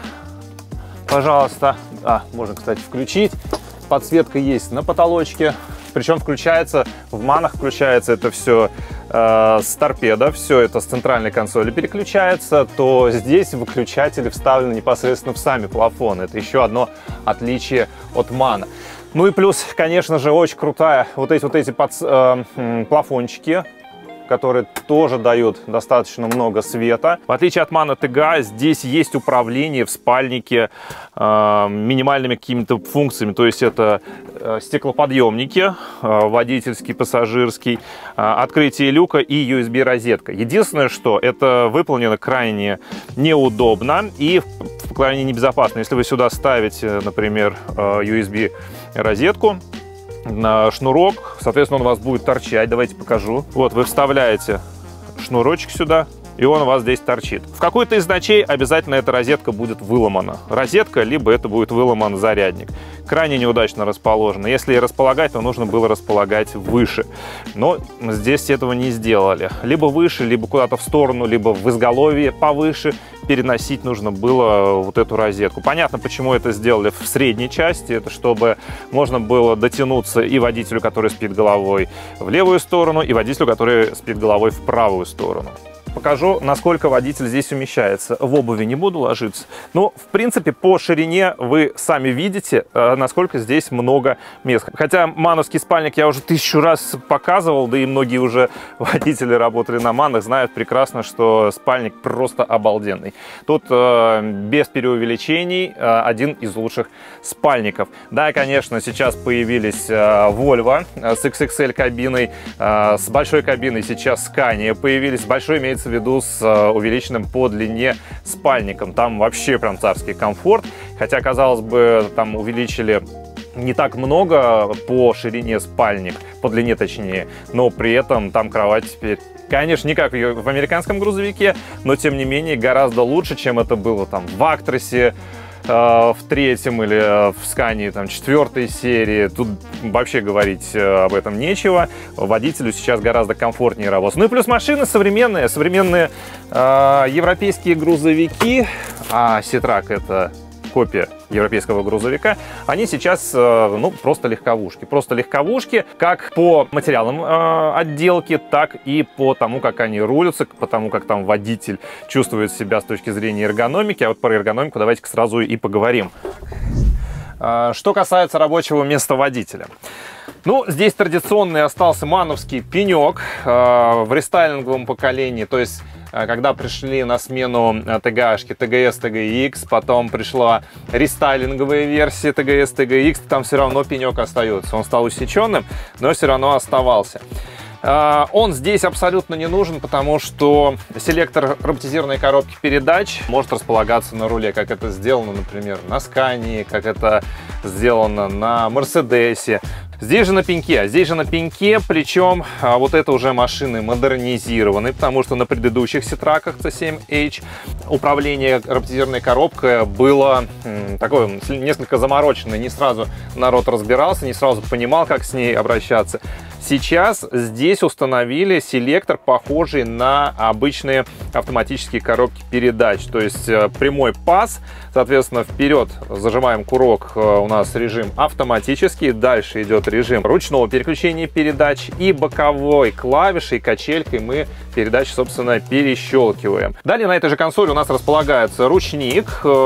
Speaker 3: Пожалуйста. А, можно, кстати, включить. Подсветка есть на потолочке. Причем включается, в манах включается это все э, с торпеда, все это с центральной консоли переключается, то здесь выключатели вставлены непосредственно в сами плафоны. Это еще одно отличие от мана. Ну и плюс, конечно же, очень крутая вот эти вот эти под, э, плафончики, которые тоже дают достаточно много света. В отличие от мана тэ гэ а, здесь есть управление в спальнике э, минимальными какими-то функциями. То есть это э, стеклоподъемники, э, водительский, пассажирский, э, открытие люка и ю эс би-розетка. Единственное, что это выполнено крайне неудобно и крайне небезопасно. Если вы сюда ставите, например, э, ю эс би-розетку, на шнурок, соответственно, он у вас будет торчать. Давайте покажу. Вот, вы вставляете шнурочек сюда, и он у вас здесь торчит. В какой-то из ночей обязательно эта розетка будет выломана. Розетка, либо это будет выломан зарядник. Крайне неудачно расположено. Если располагать, то нужно было располагать выше. Но здесь этого не сделали. Либо выше, либо куда-то в сторону, либо в изголовье повыше переносить нужно было вот эту розетку. Понятно, почему это сделали в средней части. Это чтобы можно было дотянуться и водителю, который спит головой в левую сторону, и водителю, который спит головой в правую сторону. покажу, насколько водитель здесь умещается. В обуви не буду ложиться. Но, в принципе, по ширине вы сами видите, насколько здесь много мест. Хотя мановский спальник я уже тысячу раз показывал, да и многие уже водители работали на манах, знают прекрасно, что спальник просто обалденный. Тут без преувеличений один из лучших спальников. Да, конечно, сейчас появились Volvo с икс икс эль кабиной, с большой кабиной сейчас Scania появились. Большой имеется в виду с увеличенным по длине спальником. Там вообще прям царский комфорт. Хотя, казалось бы, там увеличили не так много по ширине спальник, по длине точнее, но при этом там кровать теперь, конечно, не как в американском грузовике, но тем не менее гораздо лучше, чем это было там в Actros, в третьем или в Scania там четвертой серии. Тут вообще говорить об этом нечего. Водителю сейчас гораздо комфортнее работать. Ну и плюс машины современные, современные э, европейские грузовики, а Citrac это копия европейского грузовика, они сейчас, ну, просто легковушки. Просто легковушки как по материалам э, отделки, так и по тому, как они рулятся, по тому, как там водитель чувствует себя с точки зрения эргономики. А вот про эргономику давайте-ка сразу и поговорим. Э, что касается рабочего места водителя. Ну, здесь традиционный остался мановский пенек э, в рестайлинговом поколении, то есть когда пришли на смену тэ гэ аш-ки, тэ гэ эс, тэ гэ икс, потом пришла рестайлинговая версия тэ гэ эс, тэ гэ икс, там все равно пенек остается. Он стал усеченным, но все равно оставался. Он здесь абсолютно не нужен, потому что селектор роботизированной коробки передач может располагаться на руле, как это сделано, например, на Scania, как это сделано на Мерседесе. Здесь же на пеньке, здесь же на пеньке, причем а, вот это уже машины модернизированы, потому что на предыдущих Citrac'ах си семь эйч управление роботизированной коробкой было м, такое несколько замороченное, не сразу народ разбирался, не сразу понимал, как с ней обращаться. Сейчас здесь установили селектор, похожий на обычные автоматические коробки передач, то есть прямой пас, соответственно, вперед зажимаем курок, у нас режим автоматический, дальше идет режим ручного переключения передач, и боковой клавишей, качелькой мы передачи, собственно, перещелкиваем. Далее на этой же консоли у нас располагается ручник,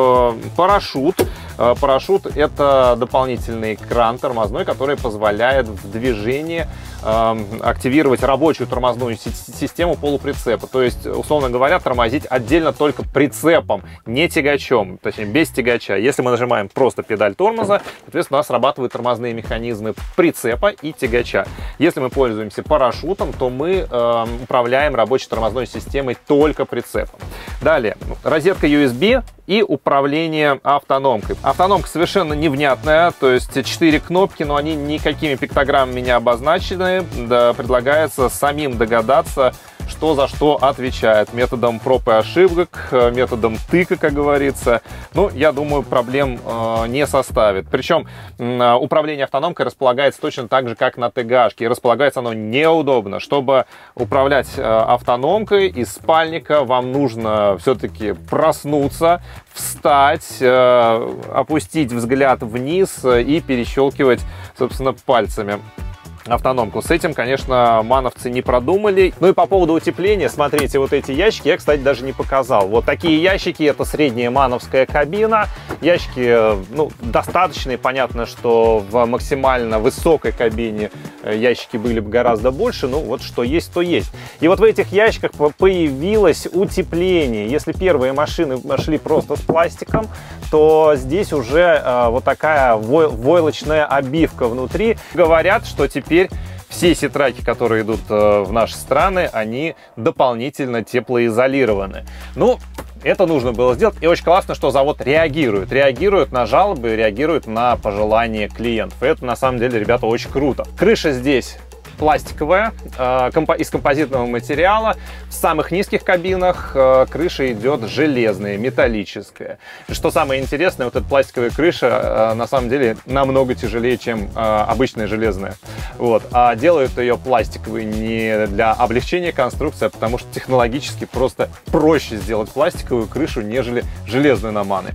Speaker 3: парашют. Парашют — это дополнительный кран тормозной, который позволяет в движении э, активировать рабочую тормозную систему полуприцепа. То есть, условно говоря, тормозить отдельно только прицепом, не тягачом, точнее без тягача. Если мы нажимаем просто педаль тормоза, соответственно, у нас срабатывают тормозные механизмы прицепа и тягача. Если мы пользуемся парашютом, то мы э, управляем рабочей тормозной системой только прицепом. Далее, розетка ю эс би и управление автономкой. Автономка совершенно невнятная, то есть четыре кнопки, но они никакими пиктограммами не обозначены. Да, предлагается самим догадаться, что за что отвечает, методом проб и ошибок, методом тыка, как говорится. Ну, я думаю, проблем э, не составит. Причем э, управление автономкой располагается точно так же, как на тэ гэ аш-ке. И располагается оно неудобно. Чтобы управлять э, автономкой из спальника, вам нужно все-таки проснуться, встать, э, опустить взгляд вниз и перещелкивать, собственно, пальцами автономку. С этим, конечно, мановцы не продумали. Ну и по поводу утепления, смотрите, вот эти ящики я, кстати, даже не показал. Вот такие ящики, это средняя мановская кабина. Ящики, ну, достаточные. Понятно, что в максимально высокой кабине ящики были бы гораздо больше. Ну, вот что есть, то есть. И вот в этих ящиках появилось утепление. Если первые машины шли просто с пластиком, то здесь уже э, вот такая войлочная обивка внутри. Говорят, что теперь все Citrac'и, которые идут э, в наши страны, они дополнительно теплоизолированы. Ну, это нужно было сделать. И очень классно, что завод реагирует. Реагирует на жалобы, реагирует на пожелания клиентов. И это, на самом деле, ребята, очень круто. Крыша здесь пластиковая, э, компо из композитного материала. В самых низких кабинах э, крыша идет железная, металлическая. Что самое интересное, вот эта пластиковая крыша э, на самом деле намного тяжелее, чем э, обычная железная. Вот. А делают ее пластиковой не для облегчения конструкции, а потому что технологически просто проще сделать пластиковую крышу, нежели железную на маны.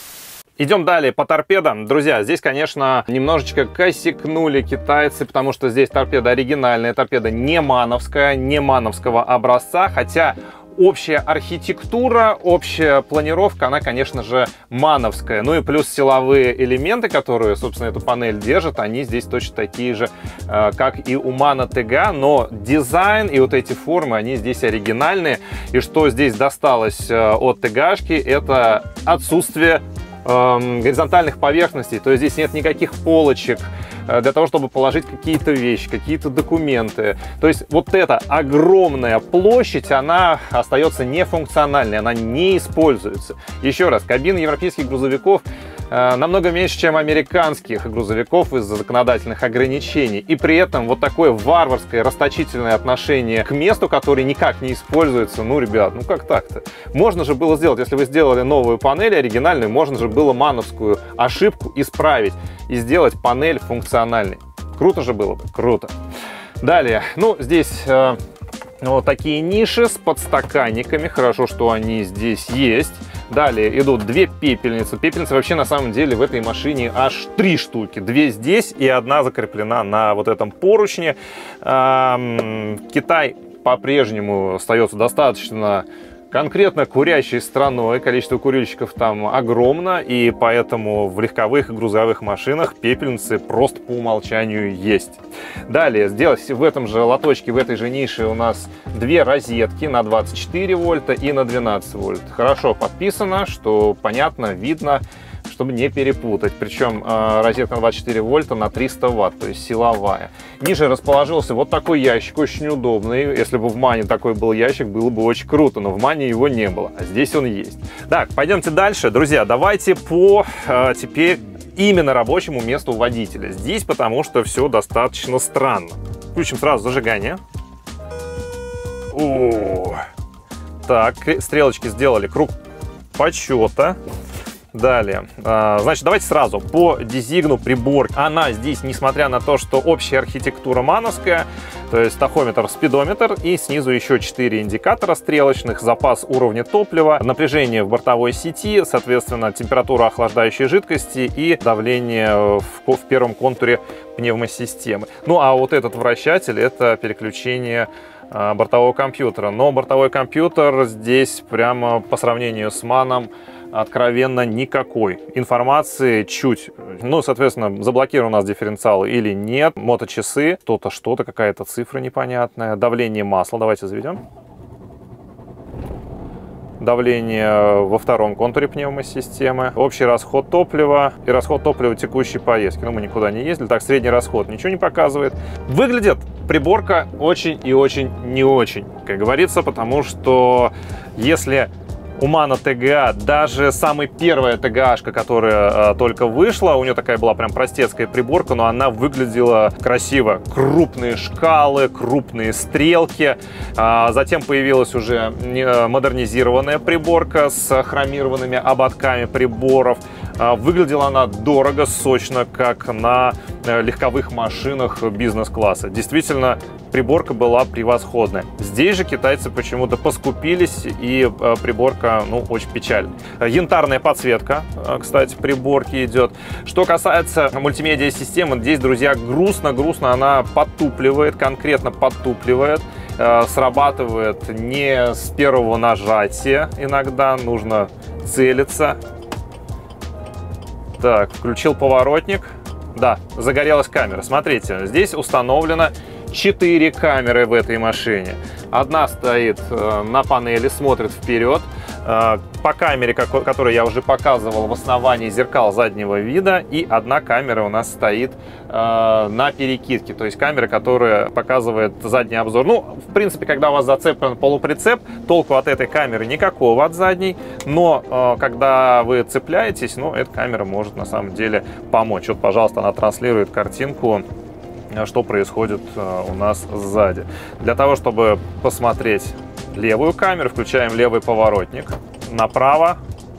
Speaker 3: Идем далее по торпедам. Друзья, здесь, конечно, немножечко косякнули китайцы, потому что здесь торпеда оригинальная, торпеда не мановская, не мановского образца, хотя общая архитектура, общая планировка, она, конечно же, мановская. Ну и плюс силовые элементы, которые, собственно, эту панель держат, они здесь точно такие же, как и у MANO тэ гэ а, но дизайн и вот эти формы, они здесь оригинальные. И что здесь досталось от тэ гэ а-шки, это отсутствие горизонтальных поверхностей, то есть здесь нет никаких полочек для того, чтобы положить какие-то вещи, какие-то документы. То есть вот эта огромная площадь, она остается нефункциональной, она не используется. Еще раз, кабины европейских грузовиков э, намного меньше, чем американских грузовиков из-за законодательных ограничений. И при этом вот такое варварское, расточительное отношение к месту, которое никак не используется. Ну, ребят, ну как так-то? Можно же было сделать, если вы сделали новую панель оригинальную, можно же было мановскую ошибку исправить и сделать панель функциональной. Круто же было бы, круто. Далее, ну, здесь э, вот такие ниши с подстаканниками. Хорошо, что они здесь есть. Далее идут две пепельницы. Пепельницы вообще на самом деле в этой машине аж три штуки. Две здесь и одна закреплена на вот этом поручне. Эм, Китай по-прежнему остается достаточно конкретно курящей страной, количество курильщиков там огромно, и поэтому в легковых и грузовых машинах пепельницы просто по умолчанию есть. Далее, сделать в этом же лоточке, в этой же нише у нас две розетки на двадцать четыре вольта и на двенадцать вольт. Хорошо подписано, что понятно, видно, чтобы не перепутать. Причем э, розетка на двадцать четыре вольта на триста ватт, то есть силовая. Ниже расположился вот такой ящик, очень удобный. Если бы в MANе такой был ящик, было бы очень круто, но в MANе его не было, а здесь он есть. Так, пойдемте дальше. Друзья, давайте по э, теперь именно рабочему месту водителя. Здесь потому что все достаточно странно. Включим сразу зажигание. О, так, стрелочки сделали круг почета. Далее, значит, давайте сразу по дизигну приборки. Она здесь, несмотря на то, что общая архитектура мановская, то есть тахометр, спидометр и снизу еще четыре индикатора стрелочных, запас уровня топлива, напряжение в бортовой сети, соответственно, температура охлаждающей жидкости и давление в, в первом контуре пневмосистемы. Ну а вот этот вращатель — это переключение бортового компьютера. Но бортовой компьютер здесь прямо по сравнению с маном откровенно никакой информации чуть. Ну, соответственно, заблокирован у нас дифференциал или нет. Моточасы, что-то, что-то, какая-то цифра непонятная. Давление масла, давайте заведем. Давление во втором контуре пневмосистемы, общий расход топлива и расход топлива текущей поездки. Ну, мы никуда не ездили. Так, средний расход ничего не показывает. Выглядит приборка очень и очень не очень, как говорится, потому что если у MANO тэ гэ а, даже самая первая тэ гэ а-шка, которая а, только вышла, у нее такая была прям простецкая приборка, но она выглядела красиво. Крупные шкалы, крупные стрелки. А, затем появилась уже модернизированная приборка с хромированными ободками приборов. А, выглядела она дорого, сочно, как на легковых машинах бизнес-класса. Действительно, приборка была превосходная. Здесь же китайцы почему-то поскупились, и а, приборка, ну, очень печально. Янтарная подсветка, кстати, приборки идет. Что касается мультимедиа-системы, здесь, друзья, грустно-грустно она подтупливает, конкретно подтупливает. Срабатывает не с первого нажатия иногда, нужно целиться. Так, включил поворотник. Да, загорелась камера. Смотрите, здесь установлено четыре камеры в этой машине. Одна стоит э, на панели, смотрит вперед. Э, по камере, как, которую я уже показывал, в основании зеркал заднего вида. И одна камера у нас стоит э, на перекидке. То есть камера, которая показывает задний обзор. Ну, в принципе, когда у вас зацеплен полуприцеп, толку от этой камеры никакого от задней. Но э, когда вы цепляетесь, ну, эта камера может на самом деле помочь. Вот, пожалуйста, она транслирует картинку, что происходит у нас сзади. Для того, чтобы посмотреть левую камеру, включаем левый поворотник направо.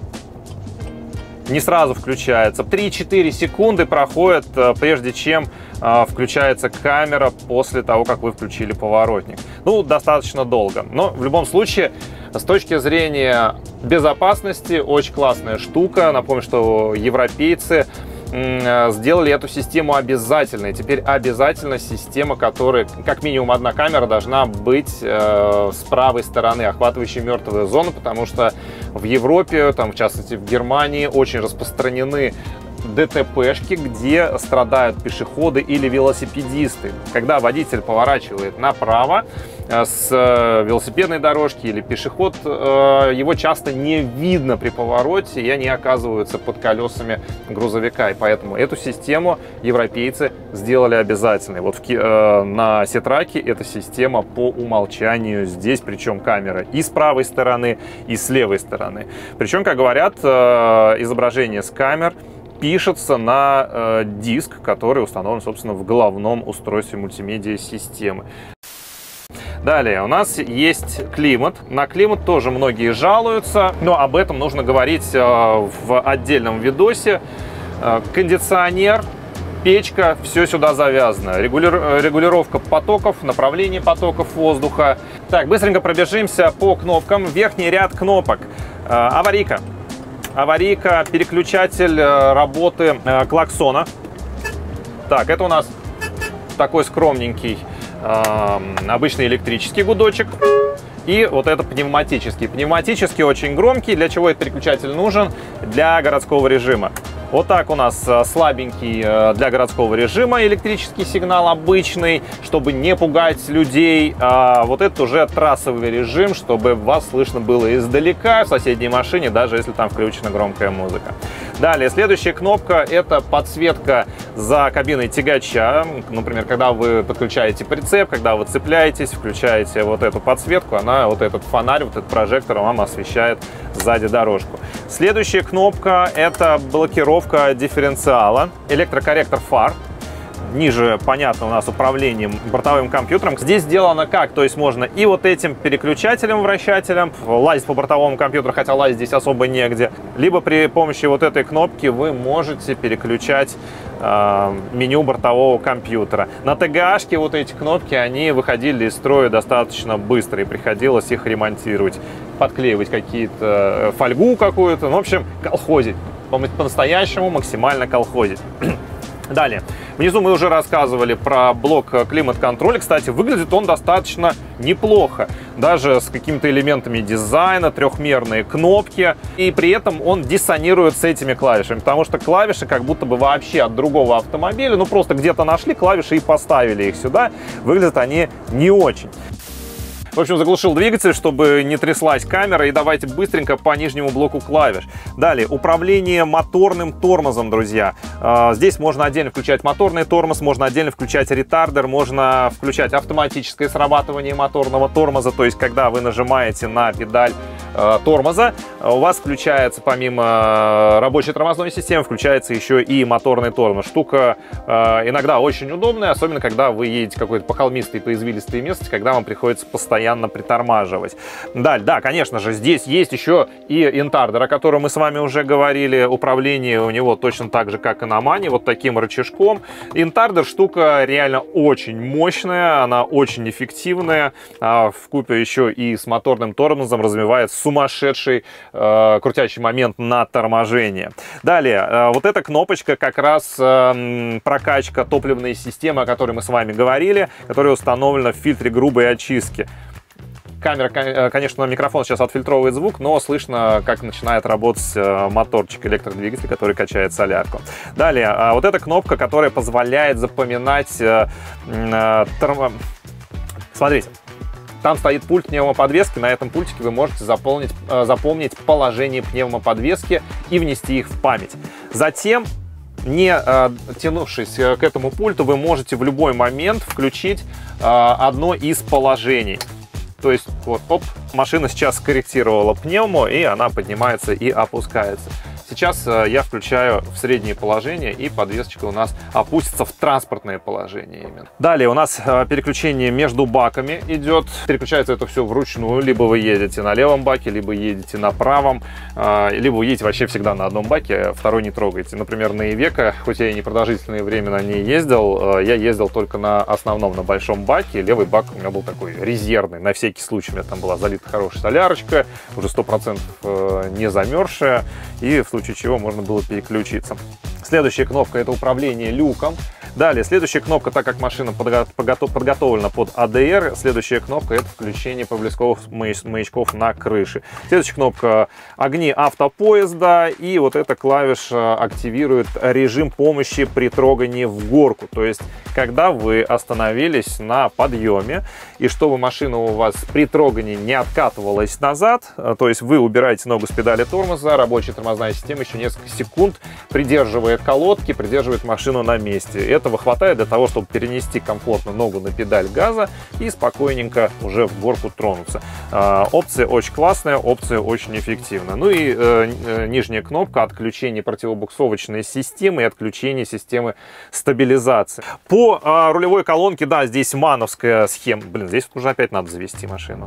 Speaker 3: Не сразу включается. три-четыре секунды проходит, прежде чем включается камера после того, как вы включили поворотник. Ну, достаточно долго. Но в любом случае, с точки зрения безопасности, очень классная штука. Напомню, что европейцы сделали эту систему обязательной. Теперь обязательно система, которая, как минимум одна камера должна быть э, с правой стороны, охватывающей мертвую зону, потому что в Европе, там, в частности в Германии, очень распространены ДТПшки, где страдают пешеходы или велосипедисты. Когда водитель поворачивает направо с велосипедной дорожки или пешеход, его часто не видно при повороте, и они оказываются под колесами грузовика. И поэтому эту систему европейцы сделали обязательной. Вот в, на Ситраке эта система по умолчанию здесь, причем камера и с правой стороны, и с левой стороны. Причем, как говорят, изображение с камер пишется на э, диск, который установлен, собственно, в головном устройстве мультимедиа системы. Далее у нас есть климат. На климат тоже многие жалуются, но об этом нужно говорить э, в отдельном видосе. Э, кондиционер, печка, все сюда завязано. Регули... Регулировка потоков, направление потоков воздуха. Так, быстренько пробежимся по кнопкам. Верхний ряд кнопок. Э, аварийка. Аварийка, переключатель работы э, клаксона. Так, это у нас такой скромненький э, обычный электрический гудочек. И вот это пневматический. Пневматический очень громкий. Для чего этот переключатель нужен? Для городского режима. Вот так у нас слабенький для городского режима электрический сигнал обычный, чтобы не пугать людей. А вот это уже трассовый режим, чтобы вас слышно было издалека в соседней машине, даже если там включена громкая музыка. Далее, следующая кнопка — это подсветка за кабиной тягача. Например, когда вы подключаете прицеп, когда вы цепляетесь, включаете вот эту подсветку, она, вот этот фонарь, вот этот прожектор вам освещает сзади дорожку. Следующая кнопка — это блокировка дифференциала, электрокорректор фар. Ниже, понятно, у нас управлением бортовым компьютером. Здесь сделано как? То есть можно и вот этим переключателем, вращателем лазить по бортовому компьютеру, хотя лазить здесь особо негде. Либо при помощи вот этой кнопки вы можете переключать э, меню бортового компьютера. На ТГАшке вот эти кнопки, они выходили из строя достаточно быстро, и приходилось их ремонтировать, подклеивать какие-то фольгу какую-то. Ну, в общем, колхозить. По-настоящему максимально колхозить. Далее. Внизу мы уже рассказывали про блок климат-контроля. Кстати, выглядит он достаточно неплохо. Даже с какими-то элементами дизайна, трехмерные кнопки. И при этом он диссонирует с этими клавишами. Потому что клавиши как будто бы вообще от другого автомобиля. Ну, просто где-то нашли клавиши и поставили их сюда. Выглядят они не очень. В общем, заглушил двигатель, чтобы не тряслась камера. И давайте быстренько по нижнему блоку клавиш. Далее, управление моторным тормозом, друзья. Здесь можно отдельно включать моторный тормоз, можно отдельно включать ретардер, можно включать автоматическое срабатывание моторного тормоза. То есть, когда вы нажимаете на педаль тормоза, у вас включается, помимо рабочей тормозной системы, включается еще и моторный тормоз. Штука иногда очень удобная, особенно когда вы едете в какое-то похолмистое, поизвилистое место, когда вам приходится постоянно притормаживать. Далее, да, конечно же, здесь есть еще и интардер, о котором мы с вами уже говорили. Управление у него точно так же, как и на Мане, вот таким рычажком. Интардер штука реально очень мощная, она очень эффективная. А вкупе еще и с моторным тормозом развивает сумасшедший э, крутящий момент на торможение. Далее, э, вот эта кнопочка как раз э, прокачка топливной системы, о которой мы с вами говорили, которая установлена в фильтре грубой очистки. Камера, конечно, микрофон сейчас отфильтровывает звук, но слышно, как начинает работать моторчик электродвигателя, который качает солярку. Далее, вот эта кнопка, которая позволяет запоминать... Термо... Смотрите. Там стоит пульт пневмоподвески, на этом пультике вы можете заполнить, запомнить положение пневмоподвески и внести их в память. Затем, не э, тянувшись к этому пульту, вы можете в любой момент включить э, одно из положений. То есть, вот, оп, машина сейчас скорректировала пневму, и она поднимается и опускается. Сейчас я включаю в среднее положение, и подвесочка у нас опустится в транспортное положение именно. Далее у нас переключение между баками идет. Переключается это все вручную. Либо вы едете на левом баке, либо едете на правом, либо вы едете вообще всегда на одном баке, второй не трогаете. Например, на Ивеко, хоть я и непродолжительное время на ней ездил, я ездил только на основном, на большом баке. Левый бак у меня был такой резервный, на всякий случай. У меня там была залита хорошая солярочка, уже сто процентов не замерзшая. И в случае случае чего можно было переключиться. Следующая кнопка — это управление люком. Далее, следующая кнопка, так как машина подготовлена под а дэ эр, следующая кнопка — это включение проблесковых маячков на крыше. Следующая кнопка — огни автопоезда, и вот эта клавиша активирует режим помощи при трогании в горку. То есть, когда вы остановились на подъеме, и чтобы машина у вас при трогании не откатывалась назад, то есть вы убираете ногу с педали тормоза, рабочая тормозная система еще несколько секунд придерживает колодки, придерживает машину на месте. Этого хватает для того, чтобы перенести комфортно ногу на педаль газа и спокойненько уже в горку тронуться. Э, опция очень классная, опция очень эффективна. Ну и э, э, нижняя кнопка — отключение противобуксовочной системы и отключение системы стабилизации. По э, рулевой колонке, да, здесь мановская схема. Блин, здесь уже опять надо завести машину.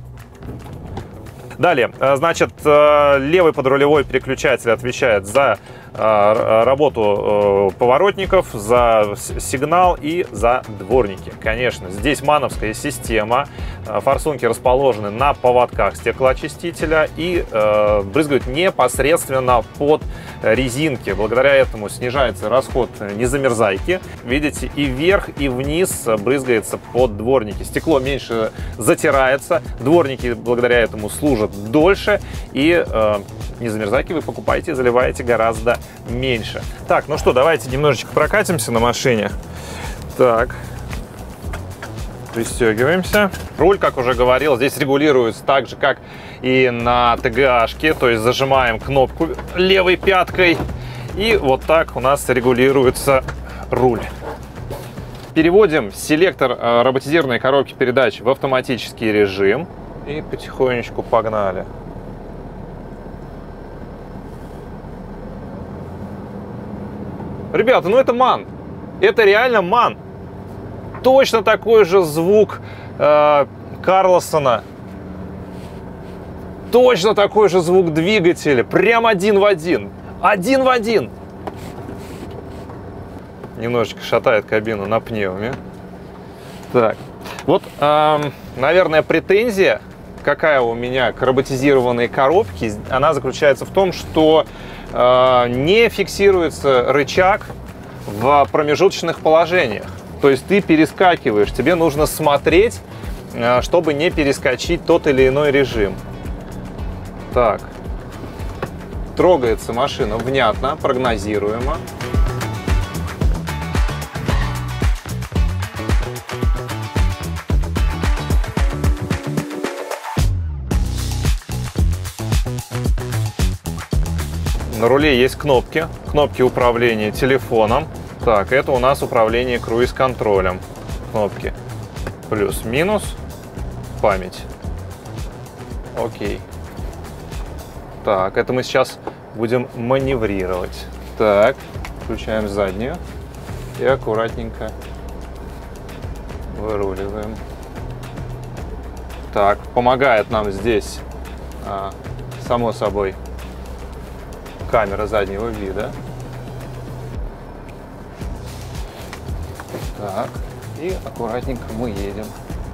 Speaker 3: Далее, значит, левый подрулевой переключатель отвечает за работу поворотников, за сигнал и за дворники. Конечно, здесь мановская система. Форсунки расположены на поводках стеклоочистителя и брызгают непосредственно под резинки. Благодаря этому снижается расход незамерзайки. Видите, и вверх, и вниз брызгается под дворники. Стекло меньше затирается. Дворники благодаря этому служат дольше, и э, незамерзайки вы покупаете и заливаете гораздо меньше. Так, ну что, давайте немножечко прокатимся на машине. Так, пристегиваемся. Руль, как уже говорил, здесь регулируется так же, как и на тэ гэ а-шке, то есть зажимаем кнопку левой пяткой, и вот так у нас регулируется руль. Переводим селектор роботизированной коробки передач в автоматический режим. И потихонечку погнали. Ребята, ну это ман. Это реально ман. Точно такой же звук э, Карлсона. Точно такой же звук двигателя. Прям один в один. Один в один. Немножечко шатает кабину на пневме. Так. Вот, э, наверное, претензия, какая у меня к роботизированной коробке, она заключается в том, что э, не фиксируется рычаг в промежуточных положениях. То есть ты перескакиваешь, тебе нужно смотреть, э, чтобы не перескочить тот или иной режим. Так, трогается машина внятно, прогнозируемо. На руле есть кнопки, кнопки управления телефоном. Так, это у нас управление круиз-контролем. Кнопки плюс-минус, память. Окей. Так, это мы сейчас будем маневрировать. Так, включаем заднюю и аккуратненько выруливаем. Так, помогает нам здесь, а, само собой, камера заднего вида. Так, и аккуратненько мы едем.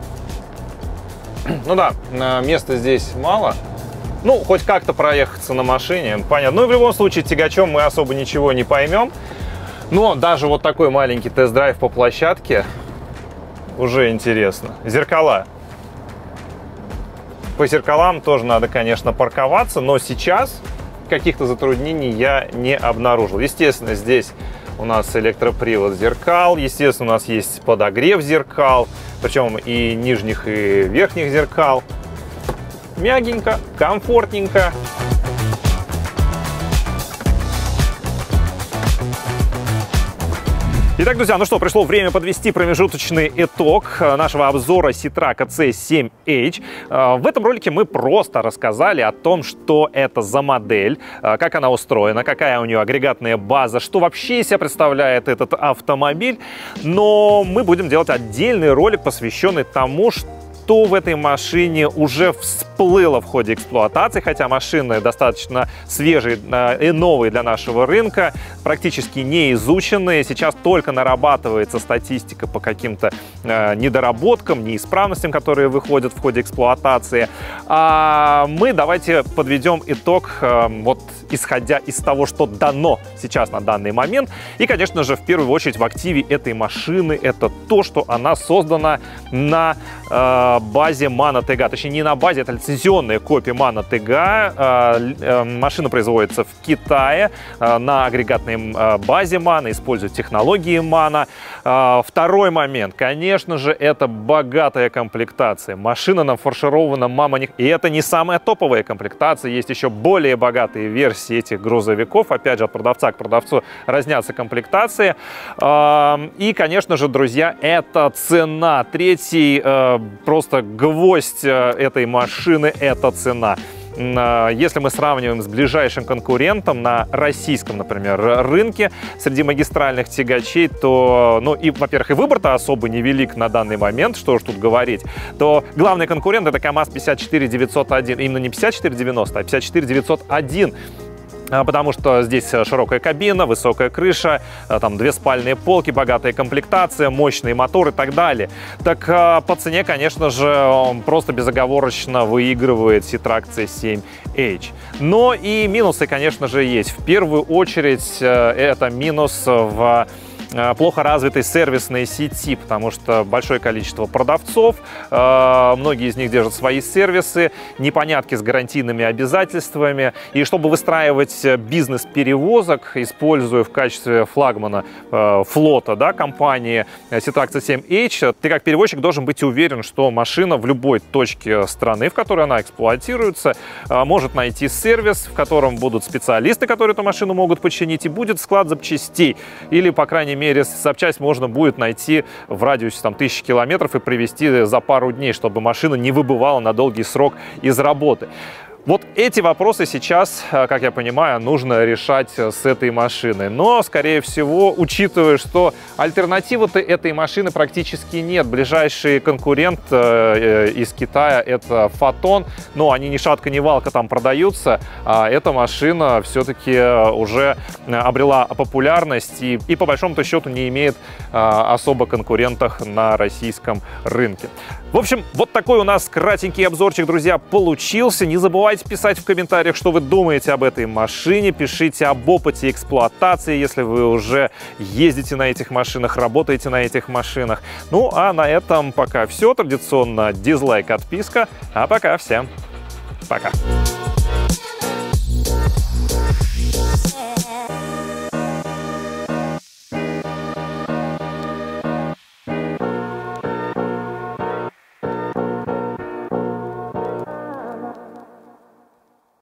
Speaker 3: Ну да, места здесь мало. Ну, хоть как-то проехаться на машине, понятно. Ну и в любом случае тягачом мы особо ничего не поймем. Но даже вот такой маленький тест-драйв по площадке уже интересно. Зеркала. По зеркалам тоже надо, конечно, парковаться, но сейчас каких-то затруднений я не обнаружил. Естественно, здесь у нас электропривод зеркал, естественно, у нас есть подогрев зеркал, причем и нижних, и верхних зеркал. Мягенько, комфортненько. Итак, друзья, ну что, пришло время подвести промежуточный итог нашего обзора Citrac си семь эйч. В этом ролике мы просто рассказали о том, что это за модель, как она устроена, какая у нее агрегатная база, что вообще из себя представляет этот автомобиль. Но мы будем делать отдельный ролик, посвященный тому, что в этой машине уже всплыло всплыло в ходе эксплуатации, хотя машины достаточно свежие и новые для нашего рынка, практически не изученные. Сейчас только нарабатывается статистика по каким-то недоработкам, неисправностям, которые выходят в ходе эксплуатации. А мы давайте подведем итог, вот исходя из того, что дано сейчас на данный момент. И, конечно же, в первую очередь в активе этой машины это то, что она создана на э, базе MANA TEGA. Точнее, не на базе, это лицензионная копия MANA TEGA. Э, э, машина производится в Китае э, на агрегатной э, базе MANA, использует технологии MANA. Э, второй момент, конечно же, это богатая комплектация. Машина нафарширована мамоних. И это не самая топовая комплектация. Есть еще более богатые версии этих грузовиков. Опять же, от продавца к продавцу разнятся комплектации. И, конечно же, друзья, это цена. Третий просто гвоздь этой машины — это цена. Если мы сравниваем с ближайшим конкурентом на российском, например, рынке среди магистральных тягачей, то, ну, и, во-первых, и выбор-то особо невелик на данный момент, что уж тут говорить, то главный конкурент — это КамАЗ пятьдесят четыре девятьсот один. Именно не пятьдесят четыре девяносто, а пятьдесят четыре девятьсот один. Потому что здесь широкая кабина, высокая крыша, там две спальные полки, богатая комплектация, мощный мотор и так далее. Так по цене, конечно же, он просто безоговорочно выигрывает Citroёn си семь эйч. Но и минусы, конечно же, есть. В первую очередь это минус в плохо развитой сервисной сети, потому что большое количество продавцов, многие из них держат свои сервисы, непонятки с гарантийными обязательствами. И чтобы выстраивать бизнес перевозок, используя в качестве флагмана флота, да, компании Citroёn си семь эйч, ты как перевозчик должен быть уверен, что машина в любой точке страны, в которой она эксплуатируется, может найти сервис, в котором будут специалисты, которые эту машину могут починить, и будет склад запчастей. Или, по крайней мере, мере, запчасть можно будет найти в радиусе там, тысячи километров и привезти за пару дней, чтобы машина не выбывала на долгий срок из работы. Вот эти вопросы сейчас, как я понимаю, нужно решать с этой машиной. Но, скорее всего, учитывая, что альтернативы-то этой машины практически нет. Ближайший конкурент из Китая — это Foton. Но они ни шатка, ни валка там продаются. А эта машина все-таки уже обрела популярность и, и по большому-то счету не имеет особо конкурентов на российском рынке. В общем, вот такой у нас кратенький обзорчик, друзья, получился. Не забывайте писать в комментариях, что вы думаете об этой машине. Пишите об опыте эксплуатации, если вы уже ездите на этих машинах, работаете на этих машинах. Ну, а на этом пока все. Традиционно дизлайк, отписка. А пока всем пока.